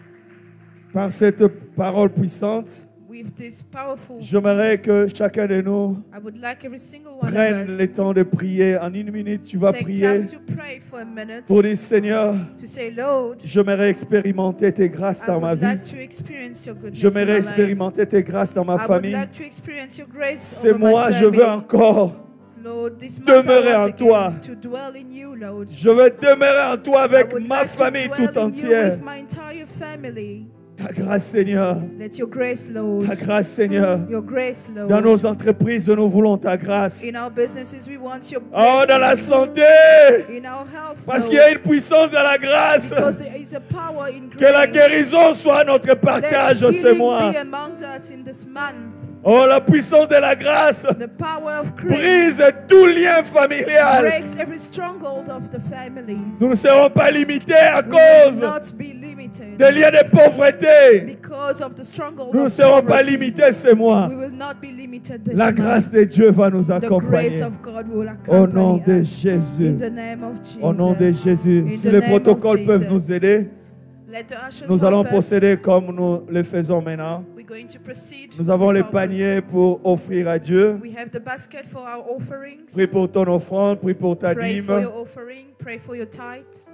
Speaker 3: par cette parole puissante.
Speaker 2: with this powerful.
Speaker 3: J'aimerais que chacun de nous
Speaker 2: I would like every single one
Speaker 3: prenne
Speaker 2: of
Speaker 3: le
Speaker 2: us
Speaker 3: temps de prier. En une minute, tu vas
Speaker 2: take
Speaker 3: prier
Speaker 2: time to pray for a minute
Speaker 3: pour dire, Seigneur,
Speaker 2: to say, Lord,
Speaker 3: j'aimerais expérimenter tes grâces
Speaker 2: I
Speaker 3: dans ma
Speaker 2: would
Speaker 3: vie.
Speaker 2: like to experience your goodness in my
Speaker 3: J'aimerais
Speaker 2: life.
Speaker 3: expérimenter tes grâces dans ma
Speaker 2: I would
Speaker 3: famille.
Speaker 2: like to experience your grace
Speaker 3: C'est
Speaker 2: over my
Speaker 3: moi, je
Speaker 2: family.
Speaker 3: veux encore.
Speaker 2: Lord, this month
Speaker 3: demeurer
Speaker 2: I
Speaker 3: en
Speaker 2: want
Speaker 3: toi.
Speaker 2: again to dwell in you, Lord.
Speaker 3: Je veux demeurer en toi
Speaker 2: I
Speaker 3: avec
Speaker 2: would
Speaker 3: ma
Speaker 2: like to
Speaker 3: famille
Speaker 2: dwell
Speaker 3: tout
Speaker 2: in you
Speaker 3: entière.
Speaker 2: with my entire family.
Speaker 3: Ta grâce, Seigneur.
Speaker 2: Let your grace, Lord.
Speaker 3: Ta grâce, Seigneur.
Speaker 2: Your grace, Lord.
Speaker 3: Dans nos entreprises, nous voulons ta grâce.
Speaker 2: In our businesses, we want your
Speaker 3: Oh, dans la
Speaker 2: blessing.
Speaker 3: santé.
Speaker 2: In our health,
Speaker 3: Parce
Speaker 2: Lord.
Speaker 3: qu'il y a une puissance dans la grâce.
Speaker 2: Because there is a power in
Speaker 3: Que la
Speaker 2: grace.
Speaker 3: guérison soit notre
Speaker 2: Let
Speaker 3: partage ce
Speaker 2: healing
Speaker 3: mois.
Speaker 2: be among us in this month.
Speaker 3: Oh, la puissance de la grâce
Speaker 2: The power of
Speaker 3: brise
Speaker 2: grace
Speaker 3: tout lien familial.
Speaker 2: breaks every stronghold of the families.
Speaker 3: Nous ne serons pas limités à
Speaker 2: We will
Speaker 3: cause
Speaker 2: not be limited
Speaker 3: des liens de pauvreté.
Speaker 2: because of the stronghold
Speaker 3: Nous ne
Speaker 2: of
Speaker 3: serons pas
Speaker 2: poverty.
Speaker 3: limités ce mois.
Speaker 2: We will not be limited this
Speaker 3: La
Speaker 2: month.
Speaker 3: grâce de Dieu va nous
Speaker 2: The
Speaker 3: accompagner.
Speaker 2: grace of God will
Speaker 3: Au nom
Speaker 2: accompany
Speaker 3: de
Speaker 2: us.
Speaker 3: Jésus.
Speaker 2: In the name of Jesus.
Speaker 3: Au nom de Jésus.
Speaker 2: In
Speaker 3: Si
Speaker 2: the
Speaker 3: les
Speaker 2: name of
Speaker 3: protocoles peuvent nous
Speaker 2: Jesus.
Speaker 3: aider.
Speaker 2: Let the ushers
Speaker 3: Nous allons
Speaker 2: help us.
Speaker 3: procéder comme nous le faisons maintenant.
Speaker 2: We're going to proceed.
Speaker 3: Nous avons
Speaker 2: with
Speaker 3: les
Speaker 2: our-
Speaker 3: paniers pour offrir à Dieu.
Speaker 2: We have the basket for our offerings.
Speaker 3: Prie pour ton offrande, prie pour ta
Speaker 2: Pray
Speaker 3: dîme.
Speaker 2: for your offering. Pray for your tithe.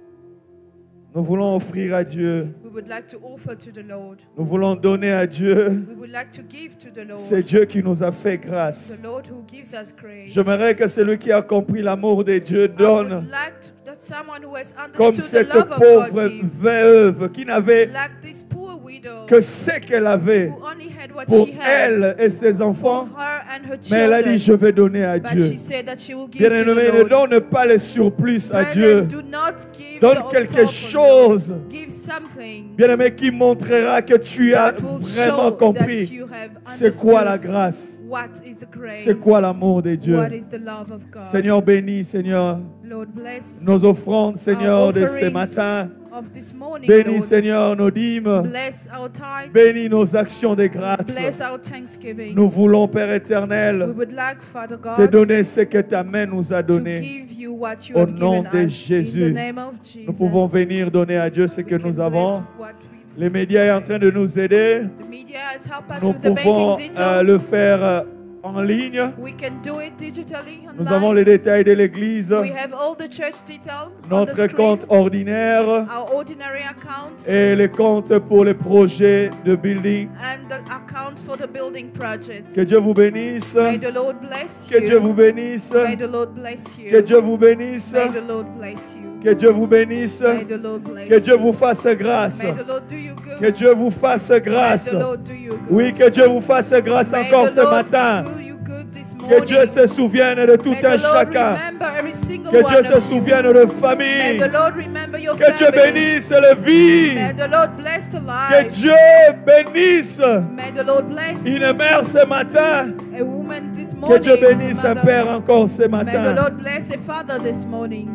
Speaker 3: Nous voulons offrir à Dieu.
Speaker 2: We would like to offer to the Lord.
Speaker 3: Nous voulons donner à Dieu.
Speaker 2: We would like to give to the Lord.
Speaker 3: C'est Dieu qui nous a fait grâce.
Speaker 2: The Lord who gives us grace.
Speaker 3: J'aimerais que celui qui a compris l'amour de Dieu
Speaker 2: I
Speaker 3: donne.
Speaker 2: would like that someone who has
Speaker 3: Comme
Speaker 2: understood the
Speaker 3: cette
Speaker 2: love of
Speaker 3: pauvre
Speaker 2: God give.
Speaker 3: veuve qui n'avait
Speaker 2: Like this poor widow
Speaker 3: que ce qu'elle avait
Speaker 2: who only had what
Speaker 3: pour
Speaker 2: she had
Speaker 3: elle et ses
Speaker 2: for
Speaker 3: enfants.
Speaker 2: her and her
Speaker 3: Mais elle a
Speaker 2: children.
Speaker 3: dit, je vais donner à
Speaker 2: But
Speaker 3: Dieu.
Speaker 2: she said that she will give to
Speaker 3: Bien-aimé,
Speaker 2: the
Speaker 3: ne
Speaker 2: Lord.
Speaker 3: donne pas le surplus à
Speaker 2: Brethren,
Speaker 3: Dieu.
Speaker 2: do not give
Speaker 3: Donne
Speaker 2: the
Speaker 3: quelque
Speaker 2: on top of
Speaker 3: chose.
Speaker 2: it. Give something
Speaker 3: Bien-aimé, qui montrera que tu as
Speaker 2: that will
Speaker 3: vraiment
Speaker 2: show that
Speaker 3: compris
Speaker 2: you have
Speaker 3: c'est quoi la
Speaker 2: understood
Speaker 3: grâce,
Speaker 2: what is the grace,
Speaker 3: c'est quoi l'amour de Dieu.
Speaker 2: what is the love of God.
Speaker 3: Seigneur, bénis, Seigneur,
Speaker 2: Lord, bless
Speaker 3: nos offrandes, Seigneur,
Speaker 2: our
Speaker 3: de ce
Speaker 2: offerings
Speaker 3: matin.
Speaker 2: of this morning,
Speaker 3: Bénis,
Speaker 2: Lord.
Speaker 3: Seigneur, nos dîmes.
Speaker 2: Bless our tithes.
Speaker 3: Bénis nos actions de grâce.
Speaker 2: Bless our thanksgiving.
Speaker 3: Nous voulons, Père
Speaker 2: We
Speaker 3: éternel,
Speaker 2: would like, Father
Speaker 3: te
Speaker 2: God,
Speaker 3: donner ce que ta main nous a
Speaker 2: to
Speaker 3: donné.
Speaker 2: give you what you
Speaker 3: Au
Speaker 2: have
Speaker 3: nom
Speaker 2: given
Speaker 3: de
Speaker 2: us
Speaker 3: Jésus.
Speaker 2: in the name of Jesus.
Speaker 3: Nous pouvons venir donner à Dieu ce que
Speaker 2: We can
Speaker 3: nous
Speaker 2: bless
Speaker 3: avons.
Speaker 2: what we've-
Speaker 3: Les médias sont en train de nous aider.
Speaker 2: The media has helped us
Speaker 3: Nous
Speaker 2: with the
Speaker 3: pouvons
Speaker 2: banking details.
Speaker 3: le faire en ligne.
Speaker 2: We can do it digitally online.
Speaker 3: Nous avons les détails de l'Église,
Speaker 2: We have all the church details on the
Speaker 3: notre
Speaker 2: screen.
Speaker 3: compte ordinaire
Speaker 2: Our ordinary account
Speaker 3: et les comptes pour les projets de building.
Speaker 2: and the account for the building project.
Speaker 3: Que Dieu vous bénisse.
Speaker 2: May the Lord bless
Speaker 3: Que Dieu
Speaker 2: you.
Speaker 3: vous bénisse.
Speaker 2: May the Lord bless you.
Speaker 3: Que Dieu vous bénisse.
Speaker 2: May the Lord bless you.
Speaker 3: Que Dieu vous bénisse.
Speaker 2: May the Lord bless
Speaker 3: Que Dieu
Speaker 2: you.
Speaker 3: vous fasse grâce.
Speaker 2: May the Lord do you good.
Speaker 3: Que Dieu vous fasse
Speaker 2: May
Speaker 3: grâce.
Speaker 2: the Lord do you good.
Speaker 3: Oui, que Dieu vous fasse grâce
Speaker 2: May
Speaker 3: encore
Speaker 2: the
Speaker 3: ce
Speaker 2: Lord
Speaker 3: matin.
Speaker 2: do you good this
Speaker 3: Que
Speaker 2: morning.
Speaker 3: Dieu se souvienne de tout
Speaker 2: May
Speaker 3: un
Speaker 2: the Lord
Speaker 3: chacun.
Speaker 2: remember every single
Speaker 3: Que
Speaker 2: one
Speaker 3: Dieu se
Speaker 2: of you.
Speaker 3: souvienne de
Speaker 2: May
Speaker 3: famille.
Speaker 2: the Lord remember your
Speaker 3: Que Dieu
Speaker 2: families.
Speaker 3: bénisse les vies.
Speaker 2: May the Lord bless the
Speaker 3: Que
Speaker 2: lives.
Speaker 3: Dieu bénisse
Speaker 2: May the Lord bless
Speaker 3: une mère ce matin.
Speaker 2: a woman this
Speaker 3: Que
Speaker 2: morning.
Speaker 3: Dieu bénisse un
Speaker 2: mother.
Speaker 3: père encore ce
Speaker 2: May the
Speaker 3: matin.
Speaker 2: Lord bless a father this morning.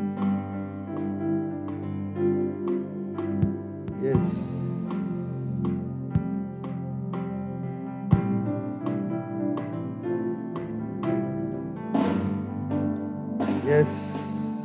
Speaker 3: Yes. Yes.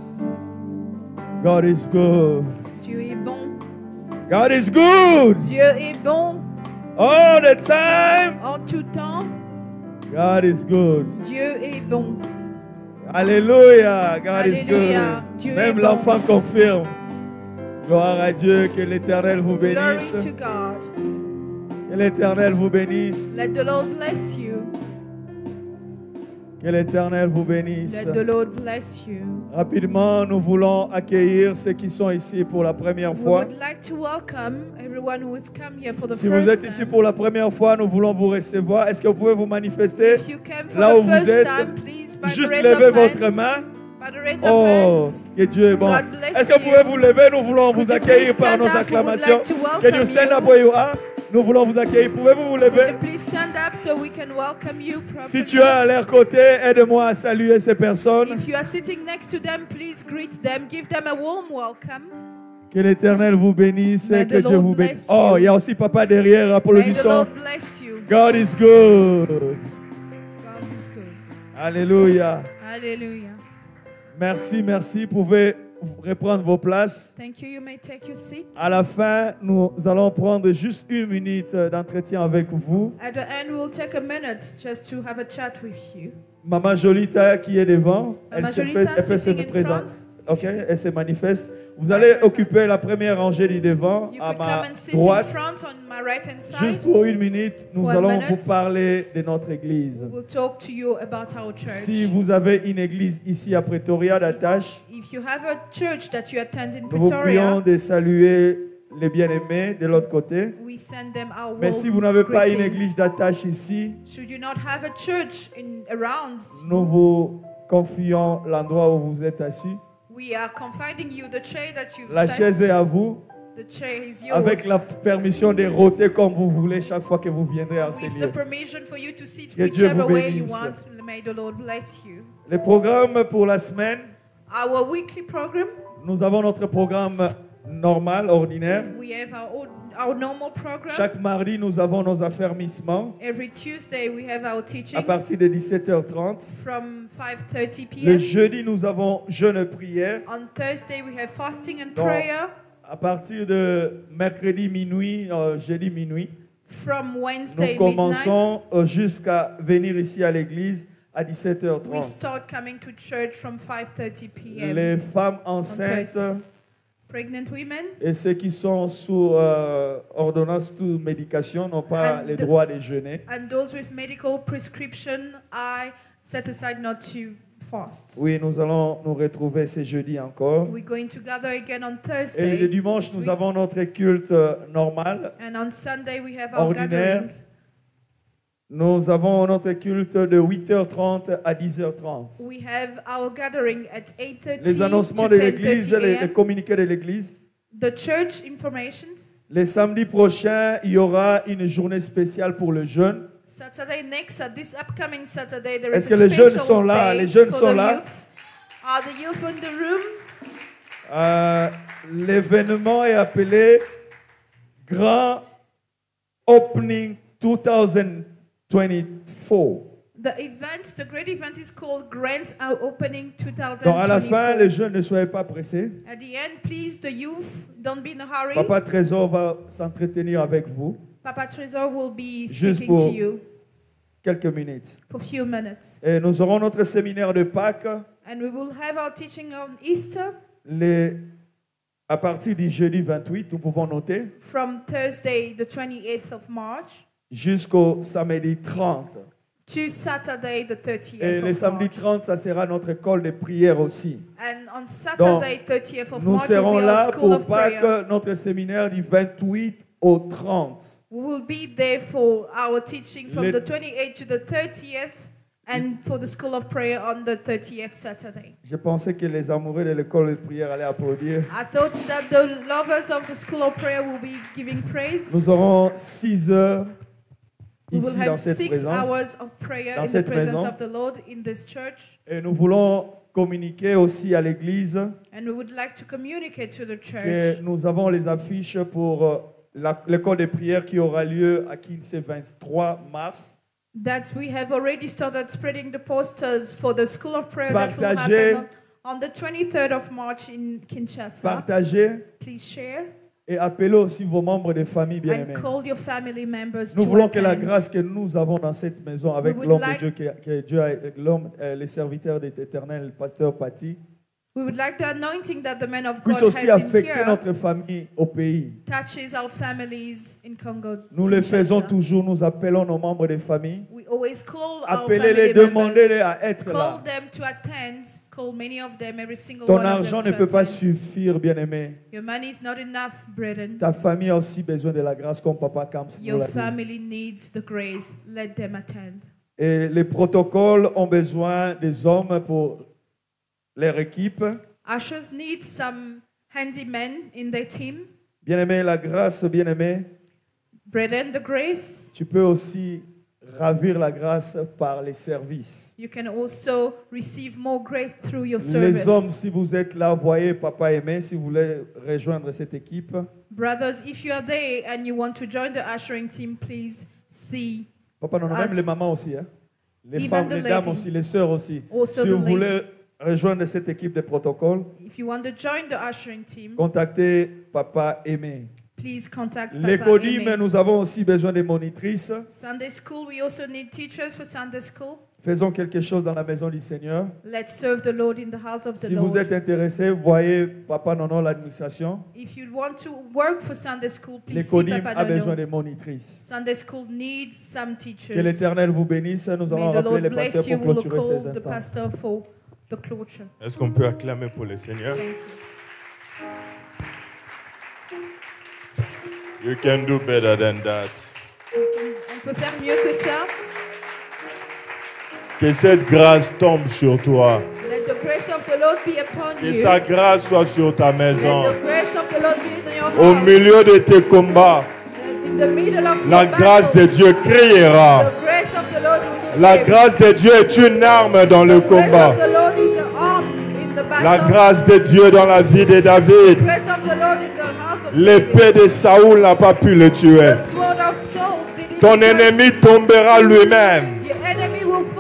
Speaker 3: God is good.
Speaker 2: Dieu est bon.
Speaker 3: God is good.
Speaker 2: Dieu est bon
Speaker 3: All the time.
Speaker 2: en tout temps.
Speaker 3: God is good.
Speaker 2: Dieu est bon.
Speaker 3: Alléluia. God is
Speaker 2: Alléluia.
Speaker 3: good.
Speaker 2: Dieu est
Speaker 3: Même
Speaker 2: bon.
Speaker 3: l'enfant confirme. Gloire à Dieu. Que l'Éternel vous
Speaker 2: Glory
Speaker 3: bénisse.
Speaker 2: to God.
Speaker 3: Que l'Éternel vous bénisse.
Speaker 2: Let the Lord bless you.
Speaker 3: Que l'Éternel vous bénisse.
Speaker 2: Let the Lord bless you.
Speaker 3: Rapidement, nous voulons accueillir ceux qui sont ici pour la première
Speaker 2: We
Speaker 3: fois.
Speaker 2: would like to welcome everyone who has come here for the
Speaker 3: Si vous êtes
Speaker 2: first
Speaker 3: ici
Speaker 2: time.
Speaker 3: pour la première fois, nous voulons vous recevoir. Est-ce que vous pouvez vous manifester?
Speaker 2: If you came for
Speaker 3: Là où
Speaker 2: the
Speaker 3: vous
Speaker 2: first
Speaker 3: êtes,
Speaker 2: time, please, by the
Speaker 3: Juste
Speaker 2: raise
Speaker 3: levez
Speaker 2: of
Speaker 3: votre
Speaker 2: hands.
Speaker 3: main.
Speaker 2: By the raise of
Speaker 3: Oh,
Speaker 2: hands.
Speaker 3: que Dieu est bon.
Speaker 2: God bless
Speaker 3: Est-ce que vous pouvez
Speaker 2: you.
Speaker 3: vous lever? Nous voulons vous
Speaker 2: Could you
Speaker 3: accueillir
Speaker 2: please
Speaker 3: par
Speaker 2: stand
Speaker 3: nos
Speaker 2: up? We would
Speaker 3: acclamations.
Speaker 2: like to welcome
Speaker 3: Can you stand
Speaker 2: you.
Speaker 3: up where you are? Nous voulons vous accueillir. Pouvez-vous vous
Speaker 2: Would
Speaker 3: lever?
Speaker 2: you please stand up so we can welcome you
Speaker 3: Si
Speaker 2: properly?
Speaker 3: tu es à leur côté, aide-moi à saluer ces personnes.
Speaker 2: If you are sitting next to them, please greet them. Give them a warm welcome.
Speaker 3: Que l'Éternel vous bénisse.
Speaker 2: May
Speaker 3: Que
Speaker 2: the
Speaker 3: Dieu
Speaker 2: Lord
Speaker 3: vous
Speaker 2: bless
Speaker 3: bénisse.
Speaker 2: you.
Speaker 3: Oh, il y a aussi papa derrière.
Speaker 2: May the
Speaker 3: Applaudissons.
Speaker 2: Lord bless you.
Speaker 3: God is good.
Speaker 2: God is good.
Speaker 3: Alléluia.
Speaker 2: Hallelujah.
Speaker 3: Merci, merci. Vous pouvez reprendre vos places.
Speaker 2: Thank you. You may take your seat.
Speaker 3: À la fin, nous allons prendre juste 1 minute d'entretien avec vous.
Speaker 2: At the end, we'll take a minute just to have a chat with you.
Speaker 3: Maman Jolita qui est devant,
Speaker 2: Maman
Speaker 3: se
Speaker 2: Jolita
Speaker 3: elle peut se
Speaker 2: sitting in
Speaker 3: présenter.
Speaker 2: front.
Speaker 3: Ok, elle se manifeste. Vous allez
Speaker 2: present.
Speaker 3: occuper la première rangée du devant
Speaker 2: You
Speaker 3: à
Speaker 2: could
Speaker 3: ma
Speaker 2: come and sit in
Speaker 3: droite.
Speaker 2: front on my right hand side.
Speaker 3: Juste pour 1 minute, nous
Speaker 2: For a
Speaker 3: allons
Speaker 2: minute.
Speaker 3: vous parler de notre église.
Speaker 2: We'll talk to you about our church.
Speaker 3: Si vous avez une église ici à Pretoria d'attache,
Speaker 2: If you have a church that you attend in
Speaker 3: nous vous prions
Speaker 2: Pretoria,
Speaker 3: de saluer les bien-aimés de l'autre côté.
Speaker 2: we send them our
Speaker 3: Mais
Speaker 2: warm
Speaker 3: si vous n'avez pas une
Speaker 2: greetings.
Speaker 3: église d'attache ici,
Speaker 2: Should you not have a church around,
Speaker 3: nous vous confions l'endroit où vous êtes assis.
Speaker 2: we are confiding you the chair that you've
Speaker 3: La chaise est
Speaker 2: sent.
Speaker 3: à vous,
Speaker 2: The chair is yours.
Speaker 3: avec la permission de rôter comme vous voulez chaque fois que vous viendrez en ces
Speaker 2: With the
Speaker 3: lieux.
Speaker 2: permission for you to sit
Speaker 3: Que Dieu
Speaker 2: whichever
Speaker 3: vous
Speaker 2: way you
Speaker 3: bénisse.
Speaker 2: want. May the Lord bless you.
Speaker 3: Les programmes pour la semaine,
Speaker 2: Our weekly program,
Speaker 3: nous avons notre programme normal, ordinaire.
Speaker 2: we have our normal program.
Speaker 3: Chaque mardi, nous avons nos affermissements
Speaker 2: Every Tuesday we have our
Speaker 3: à
Speaker 2: teachings
Speaker 3: partir de 17h30.
Speaker 2: from 5:30
Speaker 3: Le
Speaker 2: p.m.
Speaker 3: jeudi, nous avons jeûne et prière
Speaker 2: On Thursday we have fasting and
Speaker 3: Donc,
Speaker 2: prayer
Speaker 3: À partir de mercredi minuit, jeudi minuit,
Speaker 2: From
Speaker 3: nous
Speaker 2: Wednesday midnight,
Speaker 3: commençons jusqu'à venir ici à l'église à
Speaker 2: we
Speaker 3: 17h30.
Speaker 2: start coming to church from 5:30 p.m.
Speaker 3: Les femmes enceintes
Speaker 2: Pregnant women
Speaker 3: et ceux qui sont sous ordonnance ou médication n'ont pas
Speaker 2: And
Speaker 3: le
Speaker 2: the-
Speaker 3: droit de jeûner.
Speaker 2: and those with medical prescription, I set aside not to fast.
Speaker 3: Oui, nous allons nous retrouver ce jeudi encore.
Speaker 2: We're going to gather again on
Speaker 3: Et
Speaker 2: Thursday.
Speaker 3: le dimanche,
Speaker 2: this
Speaker 3: nous
Speaker 2: week.
Speaker 3: avons notre culte normal.
Speaker 2: And on Sunday we have our
Speaker 3: Ordinaire.
Speaker 2: gathering.
Speaker 3: Nous avons notre culte de 8h30 à 10h30.
Speaker 2: We have our gathering at 8:30
Speaker 3: Les
Speaker 2: to
Speaker 3: annoncements de l'église,
Speaker 2: 10:30
Speaker 3: les
Speaker 2: a.m.
Speaker 3: communiqués de l'église.
Speaker 2: The church informations.
Speaker 3: Les samedis prochains, il y aura une journée spéciale pour le jeûne.
Speaker 2: Saturday next, this upcoming Saturday, there is
Speaker 3: Est-ce que
Speaker 2: a
Speaker 3: les jeunes
Speaker 2: special
Speaker 3: sont là?
Speaker 2: day
Speaker 3: Les jeunes
Speaker 2: for
Speaker 3: sont
Speaker 2: the
Speaker 3: là?
Speaker 2: youth. Are the youth in the room?
Speaker 3: L'événement est appelé Grand Opening 2024.
Speaker 2: The event, the great event is called Grand Opening
Speaker 3: Donc à la fin,
Speaker 2: 2024.
Speaker 3: les jeunes ne soyez pas pressés.
Speaker 2: At the end, please, the youth, don't be in a hurry.
Speaker 3: Papa Trésor va s'entretenir avec vous
Speaker 2: Papa Trésor will be
Speaker 3: Juste
Speaker 2: speaking
Speaker 3: pour-
Speaker 2: to you
Speaker 3: quelques minutes.
Speaker 2: for a few minutes.
Speaker 3: Et nous aurons notre séminaire de Pâques
Speaker 2: And we will have our teaching on Easter
Speaker 3: à partir du jeudi 28, nous pouvons noter,
Speaker 2: from Thursday, the 28th of March,
Speaker 3: jusqu'au samedi 30.
Speaker 2: to Saturday, the 30th
Speaker 3: Et le
Speaker 2: of
Speaker 3: samedi
Speaker 2: March.
Speaker 3: 30, ça sera notre école de prière aussi.
Speaker 2: And on Saturday, 30th of
Speaker 3: Nous
Speaker 2: March, will
Speaker 3: serons
Speaker 2: be our
Speaker 3: là
Speaker 2: school
Speaker 3: pour
Speaker 2: of prayer.
Speaker 3: Pâques, notre séminaire du 28 au 30.
Speaker 2: We will be there for our teaching from
Speaker 3: Les-
Speaker 2: the 28th to the 30th and for the school of prayer on the 30th Saturday.
Speaker 3: Je pensais que les amoureux de l'école de prière allaient applaudir.
Speaker 2: I thought that the lovers of the school of prayer will be giving praise.
Speaker 3: Nous aurons 6 heures
Speaker 2: We will
Speaker 3: ici
Speaker 2: have
Speaker 3: dans cette
Speaker 2: 6
Speaker 3: présence.
Speaker 2: hours of prayer
Speaker 3: Dans
Speaker 2: in the
Speaker 3: cette
Speaker 2: presence
Speaker 3: maison.
Speaker 2: of the Lord in this church.
Speaker 3: Et nous voulons communiquer aussi à l'église
Speaker 2: And we would like to communicate to the
Speaker 3: que
Speaker 2: church
Speaker 3: nous avons les affiches pour l'école de prière qui aura lieu à Kinse 23 mars.
Speaker 2: that we have already started spreading the posters for the school of prayer that will
Speaker 3: Partagez.
Speaker 2: happen on the 23rd of March in Kinshasa.
Speaker 3: Partagez
Speaker 2: Please share
Speaker 3: et appelez aussi vos membres de famille
Speaker 2: and
Speaker 3: bien-aimés.
Speaker 2: call your family members
Speaker 3: Nous
Speaker 2: to
Speaker 3: voulons que la
Speaker 2: attend.
Speaker 3: grâce que nous avons dans cette maison avec
Speaker 2: We would
Speaker 3: l'homme
Speaker 2: like-
Speaker 3: de Dieu, que Dieu a, l'homme, le serviteur de l'Éternel, le pasteur Patti,
Speaker 2: We would like the anointing that the man of God
Speaker 3: puisse aussi
Speaker 2: has in
Speaker 3: affecter
Speaker 2: here
Speaker 3: notre famille au pays.
Speaker 2: touches our families in Congo.
Speaker 3: Nous le
Speaker 2: Kinshasa.
Speaker 3: faisons toujours, nous appelons nos membres de famille.
Speaker 2: We always call our
Speaker 3: Appelez-les,
Speaker 2: family
Speaker 3: demandez-les
Speaker 2: members.
Speaker 3: à être
Speaker 2: Call
Speaker 3: là.
Speaker 2: them to attend. Call many of them, every single
Speaker 3: Ton
Speaker 2: one of
Speaker 3: argent
Speaker 2: them
Speaker 3: ne
Speaker 2: to
Speaker 3: peut pas
Speaker 2: attend.
Speaker 3: suffire, bien-aimé.
Speaker 2: Your money is not enough, brethren.
Speaker 3: Ta famille a aussi besoin de la grâce comme Papa Camps nous
Speaker 2: Your
Speaker 3: l'a dit.
Speaker 2: family needs the grace. Let them attend.
Speaker 3: Et les protocoles ont besoin des hommes pour leur équipe.
Speaker 2: Ushers need some handymen in their team.
Speaker 3: Bien-aimé, la grâce, bien-aimé,
Speaker 2: Brethren, the grace.
Speaker 3: tu peux aussi ravir la grâce par les services.
Speaker 2: You can also receive more grace through your
Speaker 3: Les hommes,
Speaker 2: service.
Speaker 3: si vous êtes là, voyez Papa aimé, si vous voulez rejoindre cette équipe.
Speaker 2: Brothers, if you are there and you want to join the ushering team, please see.
Speaker 3: Papa, non, non,
Speaker 2: As-
Speaker 3: même les mamans aussi. Hein? Les
Speaker 2: Even
Speaker 3: femmes,
Speaker 2: the
Speaker 3: les dames
Speaker 2: ladies.
Speaker 3: aussi, les sœurs aussi.
Speaker 2: Also
Speaker 3: Si
Speaker 2: the
Speaker 3: vous voulez
Speaker 2: ladies.
Speaker 3: rejoindre cette équipe de protocole,
Speaker 2: If you want to join the ushering team,
Speaker 3: contactez Papa aimé.
Speaker 2: please contact
Speaker 3: Les
Speaker 2: Papa
Speaker 3: codimes,
Speaker 2: Aimé.
Speaker 3: nous avons aussi besoin de monitrices.
Speaker 2: Sunday school, we also need teachers for Sunday school.
Speaker 3: Faisons quelque chose dans la maison du Seigneur.
Speaker 2: Let's serve the Lord in the house of the
Speaker 3: Si vous
Speaker 2: Lord.
Speaker 3: êtes intéressé, voyez Papa Nono, l'administration.
Speaker 2: If you want to work for Sunday school,
Speaker 3: Les
Speaker 2: please see
Speaker 3: codimes
Speaker 2: Papa
Speaker 3: a besoin
Speaker 2: Nono.
Speaker 3: de monitrices.
Speaker 2: Sunday school needs some
Speaker 3: Que
Speaker 2: teachers.
Speaker 3: l'Éternel vous bénisse. Nous allons
Speaker 2: May the
Speaker 3: rappeler
Speaker 2: Lord
Speaker 3: les
Speaker 2: bless
Speaker 3: pasteurs
Speaker 2: you.
Speaker 3: pour
Speaker 2: We will
Speaker 3: clôturer ces
Speaker 2: call the
Speaker 3: instants.
Speaker 2: pastor for the closure.
Speaker 4: Est-ce qu'on peut acclamer pour le Seigneur?
Speaker 2: Thank you.
Speaker 4: You can do better than that.
Speaker 2: On peut faire mieux que ça.
Speaker 4: Que cette grâce tombe sur toi.
Speaker 2: Let the grace of the Lord be upon
Speaker 4: Que
Speaker 2: you.
Speaker 4: sa grâce soit sur ta maison.
Speaker 2: Let the grace of the Lord be in your
Speaker 4: Au
Speaker 2: house.
Speaker 4: milieu de tes combats,
Speaker 2: In the middle of
Speaker 4: la
Speaker 2: your
Speaker 4: grâce de
Speaker 2: battles,
Speaker 4: Dieu criera.
Speaker 2: the grace of the Lord will scream.
Speaker 4: La grâce de Dieu est une arme dans le
Speaker 2: The grace
Speaker 4: combat.
Speaker 2: of the Lord is an arm in the battle.
Speaker 4: La grâce de Dieu dans la vie de David.
Speaker 2: The grace of the Lord in the house of
Speaker 4: L'épée
Speaker 2: David.
Speaker 4: de Saoul n'a pas pu le tuer.
Speaker 2: The sword of Saul didn't
Speaker 4: Ton
Speaker 2: touch
Speaker 4: ennemi tombera lui-même.
Speaker 2: Your enemy will fall by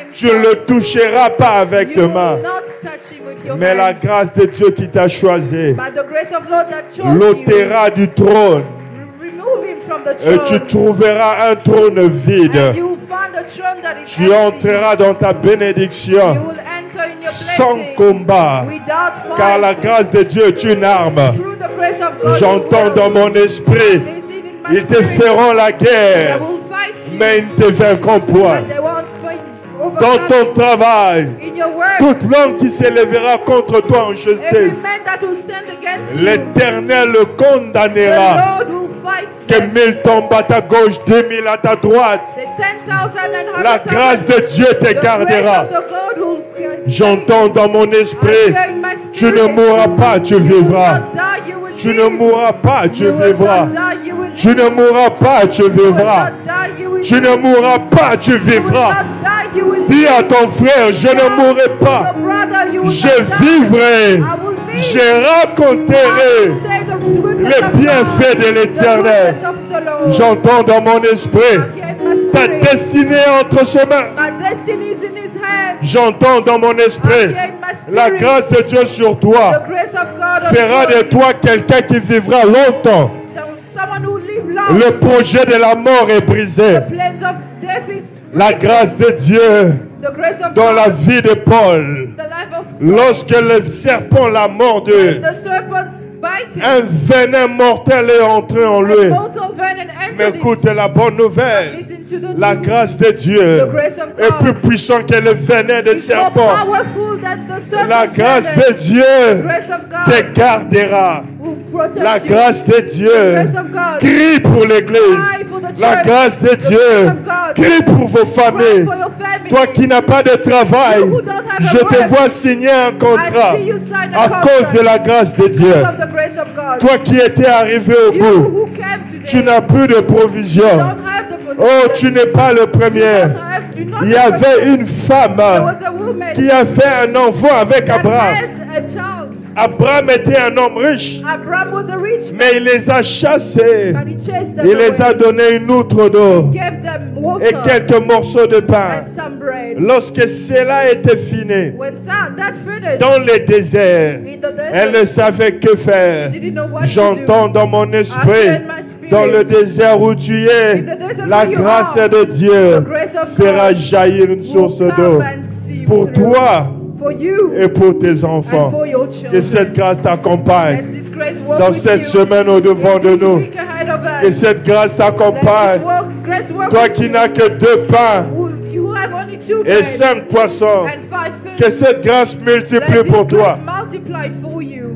Speaker 4: Tu ne le toucheras pas avec tes
Speaker 2: You
Speaker 4: mains.
Speaker 2: will not touch him with your
Speaker 4: Mais la
Speaker 2: hands.
Speaker 4: grâce de Dieu qui t'a choisi
Speaker 2: By the grace of Lord that chose you,
Speaker 4: l'ôtera du trône.
Speaker 2: remove him from the
Speaker 4: Et tu
Speaker 2: throne.
Speaker 4: trouveras un trône vide.
Speaker 2: And you will find a throne that is
Speaker 4: Tu
Speaker 2: empty.
Speaker 4: entreras dans ta
Speaker 2: You
Speaker 4: bénédiction
Speaker 2: will enter in your
Speaker 4: sans
Speaker 2: blessing
Speaker 4: combat.
Speaker 2: without
Speaker 4: Car la
Speaker 2: fight.
Speaker 4: grâce de Dieu est une arme.
Speaker 2: Through the grace of God,
Speaker 4: J'entends
Speaker 2: you
Speaker 4: dans
Speaker 2: will
Speaker 4: mon esprit,
Speaker 2: listen in my
Speaker 4: ils te
Speaker 2: spirit.
Speaker 4: feront la
Speaker 2: They
Speaker 4: guerre,
Speaker 2: will fight you,
Speaker 4: mais ils ne te vaincront point.
Speaker 2: but they won't fight
Speaker 4: Dans
Speaker 2: overcome
Speaker 4: ton travail,
Speaker 2: in your work.
Speaker 4: toute langue qui s'élèvera contre toi en
Speaker 2: Every
Speaker 4: justice,
Speaker 2: man that will stand against you,
Speaker 4: l'Éternel le
Speaker 2: the
Speaker 4: condamnera.
Speaker 2: Lord will fight
Speaker 4: Que
Speaker 2: them.
Speaker 4: 1000 tombent à ta gauche, 2000 à ta droite.
Speaker 2: The 10,000 and
Speaker 4: La grâce
Speaker 2: 100,000,
Speaker 4: de Dieu te
Speaker 2: the grace
Speaker 4: gardera.
Speaker 2: of the God will
Speaker 4: J'entends dans mon
Speaker 2: I
Speaker 4: esprit,
Speaker 2: hear in my spirit,
Speaker 4: tu ne mourras pas, tu
Speaker 2: you will
Speaker 4: vivras.
Speaker 2: not die, you will
Speaker 4: Tu
Speaker 2: live.
Speaker 4: ne mourras pas, tu
Speaker 2: You will
Speaker 4: vivras.
Speaker 2: not die, you will
Speaker 4: Tu
Speaker 2: live.
Speaker 4: ne mourras pas, tu
Speaker 2: You will
Speaker 4: vivras.
Speaker 2: not die, you will
Speaker 4: Tu ne
Speaker 2: live.
Speaker 4: mourras pas, tu
Speaker 2: You will
Speaker 4: vivras.
Speaker 2: not die, you will
Speaker 4: Dis
Speaker 2: live.
Speaker 4: à ton frère, je ne mourrai pas.
Speaker 2: Your brother, you will
Speaker 4: Je
Speaker 2: not die.
Speaker 4: vivrai.
Speaker 2: I will live.
Speaker 4: Je
Speaker 2: I
Speaker 4: raconterai
Speaker 2: will say the goodness
Speaker 4: les
Speaker 2: of
Speaker 4: bienfaits
Speaker 2: God,
Speaker 4: de l'Éternel.
Speaker 2: the goodness of the Lord.
Speaker 4: J'entends dans mon esprit,
Speaker 2: I hear in my
Speaker 4: ta
Speaker 2: spirit,
Speaker 4: destinée est entre ses mains.
Speaker 2: my destiny is in his hands.
Speaker 4: J'entends dans mon
Speaker 2: I
Speaker 4: esprit,
Speaker 2: hear in my spirit,
Speaker 4: la grâce de Dieu sur toi
Speaker 2: the grace of God
Speaker 4: fera
Speaker 2: upon
Speaker 4: de
Speaker 2: you.
Speaker 4: toi quelqu'un qui vivra longtemps.
Speaker 2: Someone who live long.
Speaker 4: Le projet de la mort est brisé.
Speaker 2: The plans of death is
Speaker 4: La grâce de Dieu
Speaker 2: the grace of
Speaker 4: dans
Speaker 2: God,
Speaker 4: la vie de Paul.
Speaker 2: the life of Saul.
Speaker 4: Lorsque le serpent l'a mordu,
Speaker 2: The serpents bite him.
Speaker 4: un venin mortel est entré en
Speaker 2: A
Speaker 4: lui.
Speaker 2: mortal venom
Speaker 4: Mais
Speaker 2: entered
Speaker 4: écoute
Speaker 2: his.
Speaker 4: la bonne nouvelle.
Speaker 2: Listen to the
Speaker 4: La
Speaker 2: news.
Speaker 4: grâce de Dieu
Speaker 2: The grace of
Speaker 4: est plus
Speaker 2: God
Speaker 4: puissant que le venin de
Speaker 2: is more
Speaker 4: serpent.
Speaker 2: powerful than the serpent
Speaker 4: La grâce
Speaker 2: venom.
Speaker 4: de Dieu
Speaker 2: Grace of
Speaker 4: te
Speaker 2: God
Speaker 4: gardera.
Speaker 2: will protect
Speaker 4: La
Speaker 2: you.
Speaker 4: grâce de Dieu
Speaker 2: Grace of God.
Speaker 4: crie pour l'église.
Speaker 2: Cry for the
Speaker 4: La
Speaker 2: church.
Speaker 4: grâce de
Speaker 2: The
Speaker 4: Dieu
Speaker 2: grace of God.
Speaker 4: crie pour vos
Speaker 2: Cry
Speaker 4: familles.
Speaker 2: for your family.
Speaker 4: Toi qui n'as pas de travail,
Speaker 2: You who don't have a
Speaker 4: je te
Speaker 2: work,
Speaker 4: vois signer un contrat
Speaker 2: I see you sign a
Speaker 4: à
Speaker 2: contract
Speaker 4: cause de la grâce de Dieu.
Speaker 2: because of the grace of God.
Speaker 4: Toi qui étais arrivé au
Speaker 2: You
Speaker 4: bout,
Speaker 2: who came today,
Speaker 4: tu n'as plus de provision.
Speaker 2: don't have the position.
Speaker 4: Oh, tu n'es pas le premier.
Speaker 2: You're not
Speaker 4: Il y
Speaker 2: the
Speaker 4: avait
Speaker 2: person.
Speaker 4: une femme
Speaker 2: There was a woman
Speaker 4: qui a fait un enfant avec
Speaker 2: that
Speaker 4: Abraham.
Speaker 2: has a child.
Speaker 4: Abraham était un homme riche,
Speaker 2: Abraham was a rich man,
Speaker 4: mais il les a chassés.
Speaker 2: and he chased them
Speaker 4: Il les a
Speaker 2: away.
Speaker 4: donné une outre d'eau
Speaker 2: Gave them
Speaker 4: et
Speaker 2: water
Speaker 4: quelques morceaux de pain.
Speaker 2: and some bread.
Speaker 4: Lorsque cela était fini,
Speaker 2: When that finished,
Speaker 4: dans le désert,
Speaker 2: in the
Speaker 4: elle ne
Speaker 2: desert,
Speaker 4: savait que faire.
Speaker 2: she didn't know what to
Speaker 4: J'entends
Speaker 2: do.
Speaker 4: dans mon
Speaker 2: I hear
Speaker 4: esprit,
Speaker 2: in my spirit,
Speaker 4: dans le désert où tu es,
Speaker 2: in the desert
Speaker 4: la
Speaker 2: where you
Speaker 4: grâce
Speaker 2: are,
Speaker 4: de
Speaker 2: the
Speaker 4: Dieu
Speaker 2: grace of
Speaker 4: fera
Speaker 2: God
Speaker 4: jaillir une source
Speaker 2: will
Speaker 4: d'eau
Speaker 2: come and see you
Speaker 4: pour
Speaker 2: through.
Speaker 4: toi
Speaker 2: For you
Speaker 4: et pour tes
Speaker 2: and
Speaker 4: enfants.
Speaker 2: for your
Speaker 4: Que
Speaker 2: children.
Speaker 4: cette grâce t'accompagne
Speaker 2: Let this grace walk
Speaker 4: dans
Speaker 2: with
Speaker 4: cette
Speaker 2: you.
Speaker 4: semaine au devant
Speaker 2: In
Speaker 4: de
Speaker 2: this
Speaker 4: nous.
Speaker 2: week ahead of
Speaker 4: Que
Speaker 2: us.
Speaker 4: cette grâce
Speaker 2: Let
Speaker 4: t'accompagne.
Speaker 2: this grace walk
Speaker 4: Toi
Speaker 2: with
Speaker 4: qui
Speaker 2: you.
Speaker 4: n'as que 2 pains
Speaker 2: You have only 2
Speaker 4: et
Speaker 2: breads
Speaker 4: 5 poissons.
Speaker 2: and 5 fish.
Speaker 4: Que cette grâce multiplie
Speaker 2: Let this
Speaker 4: pour toi.
Speaker 2: grace multiply for you.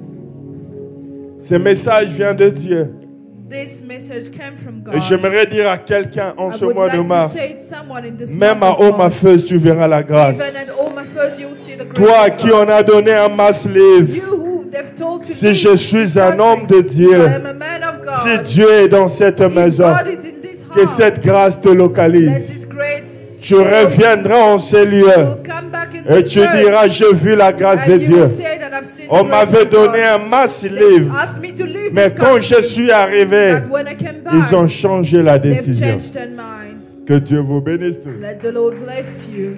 Speaker 4: Ce message vient de Dieu.
Speaker 2: This message came from God.
Speaker 4: Et j'aimerais dire à quelqu'un en
Speaker 2: I
Speaker 4: ce
Speaker 2: would
Speaker 4: mois de
Speaker 2: like to
Speaker 4: mars,
Speaker 2: say to someone in this
Speaker 4: même à
Speaker 2: month of
Speaker 4: Home
Speaker 2: March,
Speaker 4: Affairs, tu verras la grâce.
Speaker 2: even at Home Affairs, you'll see the grace
Speaker 4: Toi à
Speaker 2: of
Speaker 4: qui
Speaker 2: God.
Speaker 4: on a donné un mass livre,
Speaker 2: You who they've told to
Speaker 4: si
Speaker 2: leave
Speaker 4: je
Speaker 2: this
Speaker 4: suis un
Speaker 2: country,
Speaker 4: homme de Dieu,
Speaker 2: I am a man of God.
Speaker 4: si Dieu est dans cette
Speaker 2: If
Speaker 4: maison,
Speaker 2: God is in this
Speaker 4: que
Speaker 2: heart,
Speaker 4: cette grâce te
Speaker 2: let
Speaker 4: localise.
Speaker 2: this grace
Speaker 4: Tu reviendras en ces lieux
Speaker 2: will come back in
Speaker 4: et
Speaker 2: this
Speaker 4: tu
Speaker 2: church,
Speaker 4: diras, j'ai vu la grâce de
Speaker 2: and you
Speaker 4: Dieu.
Speaker 2: will say that I've seen
Speaker 4: On
Speaker 2: the grace
Speaker 4: m'avait
Speaker 2: of
Speaker 4: donné
Speaker 2: God.
Speaker 4: un mass
Speaker 2: They
Speaker 4: livre,
Speaker 2: asked me to leave
Speaker 4: mais
Speaker 2: this
Speaker 4: quand
Speaker 2: country,
Speaker 4: je suis arrivé,
Speaker 2: but when I came back,
Speaker 4: ils ont changé la
Speaker 2: they've
Speaker 4: décision.
Speaker 2: changed their mind.
Speaker 4: Que Dieu vous bénisse tous.
Speaker 2: Let the Lord bless you.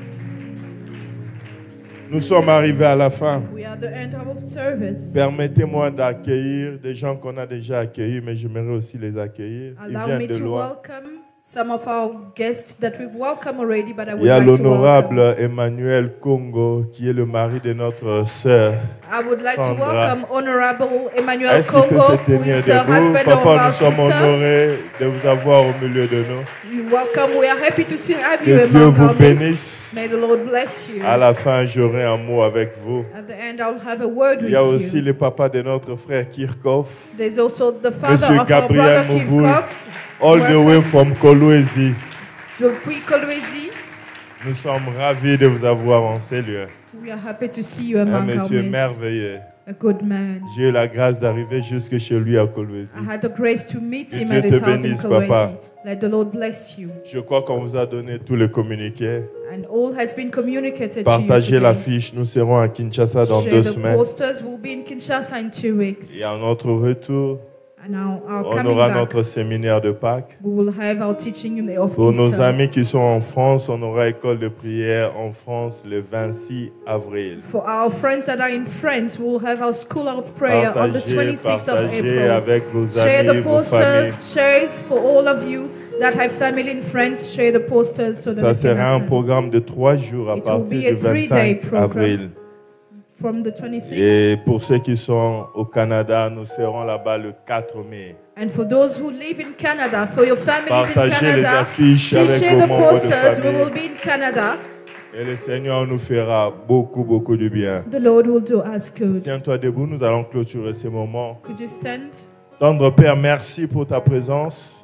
Speaker 4: Nous sommes arrivés à la fin.
Speaker 2: We are at the end of service.
Speaker 4: Permettez-moi d'accueillir des gens qu'on a déjà accueillis, mais j'aimerais aussi les accueillir. Ils
Speaker 2: Allow
Speaker 4: viennent
Speaker 2: me
Speaker 4: de
Speaker 2: to
Speaker 4: loin.
Speaker 2: welcome some of our guests that we've welcomed already, but I
Speaker 4: Il
Speaker 2: would
Speaker 4: y a
Speaker 2: like to welcome.
Speaker 4: l'honorable Emmanuel Congo, qui est le mari de notre sœur.
Speaker 2: I would like to
Speaker 4: Sandra.
Speaker 2: welcome Honorable Emmanuel
Speaker 4: Est-ce qu'il peut
Speaker 2: Congo,
Speaker 4: se
Speaker 2: who
Speaker 4: tenir
Speaker 2: is the
Speaker 4: debout?
Speaker 2: husband of
Speaker 4: Papa,
Speaker 2: our
Speaker 4: nous sommes
Speaker 2: sister.
Speaker 4: honorés de vous avoir au milieu de nous.
Speaker 2: You welcome. We are happy to see have
Speaker 4: Que
Speaker 2: you
Speaker 4: Dieu
Speaker 2: among
Speaker 4: vous
Speaker 2: our midst.
Speaker 4: bénisse.
Speaker 2: May the Lord bless you.
Speaker 4: À la fin, j'aurai un mot avec vous.
Speaker 2: At the end, I'll have a word
Speaker 4: Il
Speaker 2: with
Speaker 4: y a aussi
Speaker 2: you.
Speaker 4: le papa de notre frère Kirchhoff,
Speaker 2: There's also the father
Speaker 4: Monsieur
Speaker 2: of our
Speaker 4: Gabriel
Speaker 2: brother Keith
Speaker 4: Mouvoul,
Speaker 2: Cox.
Speaker 4: all the way
Speaker 2: Welcome.
Speaker 4: from Kolwezi.
Speaker 2: Depuis Kolwezi.
Speaker 4: Nous sommes ravis de vous avoir en ces lieux.
Speaker 2: We are happy to see you
Speaker 4: Un
Speaker 2: among our
Speaker 4: monsieur
Speaker 2: midst.
Speaker 4: merveilleux.
Speaker 2: A good man.
Speaker 4: J'ai eu la grâce d'arriver jusque chez lui à Kolwezi.
Speaker 2: I had the grace to meet
Speaker 4: Que
Speaker 2: him
Speaker 4: Dieu
Speaker 2: at his
Speaker 4: te
Speaker 2: house in
Speaker 4: bénisse,
Speaker 2: Kolwezi.
Speaker 4: papa.
Speaker 2: Let the Lord bless you.
Speaker 4: Je crois qu'on vous a donné tous les communiqués.
Speaker 2: And all has been communicated
Speaker 4: Partagez
Speaker 2: to you today.
Speaker 4: l'affiche. Nous serons à Kinshasa dans
Speaker 2: Share
Speaker 4: 2
Speaker 2: the
Speaker 4: semaines.
Speaker 2: posters. Will be in Kinshasa in 2 weeks.
Speaker 4: Et à notre retour,
Speaker 2: And our
Speaker 4: On
Speaker 2: coming
Speaker 4: aura
Speaker 2: back,
Speaker 4: notre séminaire de Pâques.
Speaker 2: we will have our teaching of
Speaker 4: Pour nos
Speaker 2: Easter.
Speaker 4: amis qui sont en France, on aura école de prière en France le 26 avril.
Speaker 2: For our friends that are in France, we will have our school of prayer on the 26th of
Speaker 4: Partagez
Speaker 2: April.
Speaker 4: avec vos
Speaker 2: Share
Speaker 4: amis,
Speaker 2: the
Speaker 4: vos familles.
Speaker 2: posters, share it for all of you that have family in France. Share the posters so that
Speaker 4: Ça
Speaker 2: they can
Speaker 4: sera un
Speaker 2: attend.
Speaker 4: programme de 3 jours à
Speaker 2: It will
Speaker 4: partir
Speaker 2: be a
Speaker 4: du
Speaker 2: 3-day
Speaker 4: 25
Speaker 2: program.
Speaker 4: avril.
Speaker 2: From the 26th.
Speaker 4: Et pour ceux qui sont au Canada, nous serons là-bas le 4 mai.
Speaker 2: And for those who live in Canada, for your families in
Speaker 4: Partagez les
Speaker 2: Canada,
Speaker 4: affiches
Speaker 2: please
Speaker 4: avec
Speaker 2: share
Speaker 4: vos
Speaker 2: the
Speaker 4: membres de
Speaker 2: posters. We
Speaker 4: famille.
Speaker 2: will be in Canada.
Speaker 4: Et le Seigneur nous fera beaucoup, beaucoup de bien.
Speaker 2: The Lord will do us good.
Speaker 4: Tiens-toi debout, nous allons clôturer ces moments.
Speaker 2: Could you stand?
Speaker 4: Tendre Père, merci pour ta présence.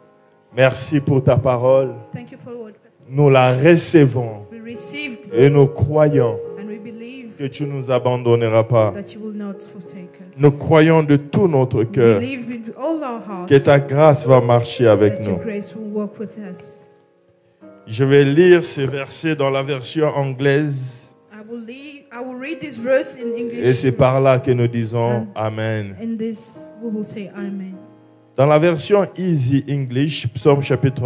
Speaker 4: Merci pour ta parole.
Speaker 2: Thank you for what
Speaker 4: Nous la recevons
Speaker 2: we received,
Speaker 4: et nous croyons
Speaker 2: and we believe
Speaker 4: que tu ne nous abandonneras pas.
Speaker 2: that you will not forsake us.
Speaker 4: Nous croyons de tout notre
Speaker 2: We
Speaker 4: cœur
Speaker 2: believe with all our hearts
Speaker 4: que ta grâce va marcher avec
Speaker 2: that
Speaker 4: nous.
Speaker 2: your grace will work with us.
Speaker 4: Je vais lire ces versets dans la version anglaise
Speaker 2: I will read this verse in
Speaker 4: et
Speaker 2: English.
Speaker 4: c'est par là que nous disons Amen.
Speaker 2: In this, we will say Amen.
Speaker 4: Dans la version Easy English, Psaume chapitre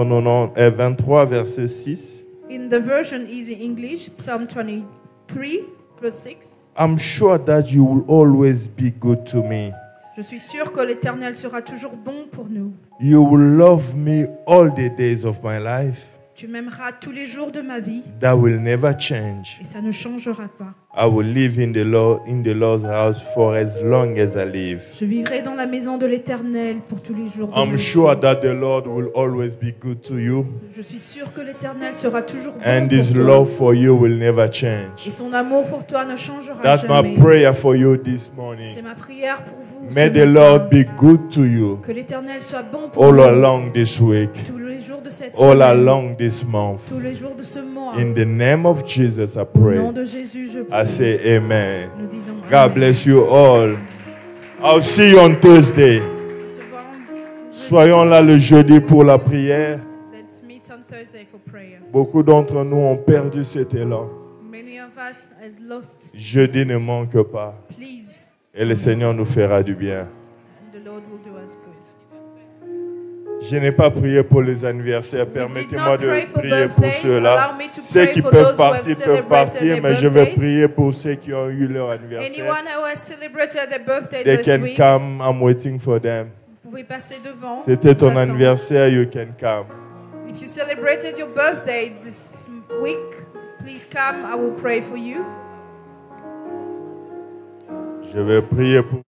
Speaker 4: 23, verset 6,
Speaker 2: In the version Easy English, Psalm 23, verse 6.
Speaker 4: I'm sure that you will always be good to me.
Speaker 2: Je suis sûr que l'Éternel sera toujours bon pour nous.
Speaker 4: You will love me all the days of my life.
Speaker 2: Tu m'aimeras tous les jours de ma vie
Speaker 4: That will never change.
Speaker 2: et ça ne changera pas.
Speaker 4: I will live in the Lord's house for as long as I live.
Speaker 2: Je vivrai dans la maison de l'Éternel pour tous les jours de
Speaker 4: I'm
Speaker 2: ma
Speaker 4: sure
Speaker 2: vie.
Speaker 4: that the Lord will always be good to you,
Speaker 2: Je suis sûr que l'Éternel sera toujours bon
Speaker 4: and
Speaker 2: pour
Speaker 4: His
Speaker 2: toi.
Speaker 4: love for you will never
Speaker 2: Et
Speaker 4: change.
Speaker 2: son amour pour toi ne changera
Speaker 4: That's
Speaker 2: jamais.
Speaker 4: my prayer for you this morning.
Speaker 2: C'est ma prière pour vous.
Speaker 4: May
Speaker 2: ce
Speaker 4: the
Speaker 2: matin.
Speaker 4: Lord be good to you
Speaker 2: Que l'Éternel soit bon pour
Speaker 4: all
Speaker 2: vous
Speaker 4: along this week,
Speaker 2: tous les jours de cette
Speaker 4: all
Speaker 2: semaine,
Speaker 4: along this month.
Speaker 2: tous les jours de ce mois.
Speaker 4: In the name of Jesus, I
Speaker 2: Au
Speaker 4: pray.
Speaker 2: nom de Jésus, je
Speaker 4: I
Speaker 2: prie.
Speaker 4: say amen.
Speaker 2: Nous disons
Speaker 4: God
Speaker 2: Amen.
Speaker 4: bless you all. I'll see you on Thursday.
Speaker 2: Nous se voyons jeudi.
Speaker 4: Soyons là le jeudi pour la prière.
Speaker 2: Let's meet on Thursday for prayer.
Speaker 4: Beaucoup d'entre nous ont perdu cet élan.
Speaker 2: Many of us has lost.
Speaker 4: Jeudi ne manque pas.
Speaker 2: Please,
Speaker 4: Et le Seigneur nous fera du bien.
Speaker 2: and the Lord will do us good.
Speaker 4: Je n'ai pas prié pour les anniversaires.
Speaker 2: We did
Speaker 4: Permettez-moi
Speaker 2: not
Speaker 4: de
Speaker 2: pray for
Speaker 4: prier pour
Speaker 2: birthdays.
Speaker 4: ceux-là.
Speaker 2: Allow me to
Speaker 4: Ceux
Speaker 2: pray
Speaker 4: qui
Speaker 2: for
Speaker 4: peuvent
Speaker 2: those who have
Speaker 4: partir peuvent
Speaker 2: celebrated
Speaker 4: partir,
Speaker 2: their
Speaker 4: mais je vais
Speaker 2: birthdays.
Speaker 4: prier pour ceux qui ont eu leur anniversaire.
Speaker 2: Anyone who has celebrated their birthday
Speaker 4: They
Speaker 2: this
Speaker 4: can
Speaker 2: week,
Speaker 4: come. I'm waiting for them.
Speaker 2: vous pouvez passer devant.
Speaker 4: C'était ton
Speaker 2: J'attends.
Speaker 4: anniversaire, you can come.
Speaker 2: If you celebrated your birthday this week, please come. I will pray for you.
Speaker 4: Je vais prier pour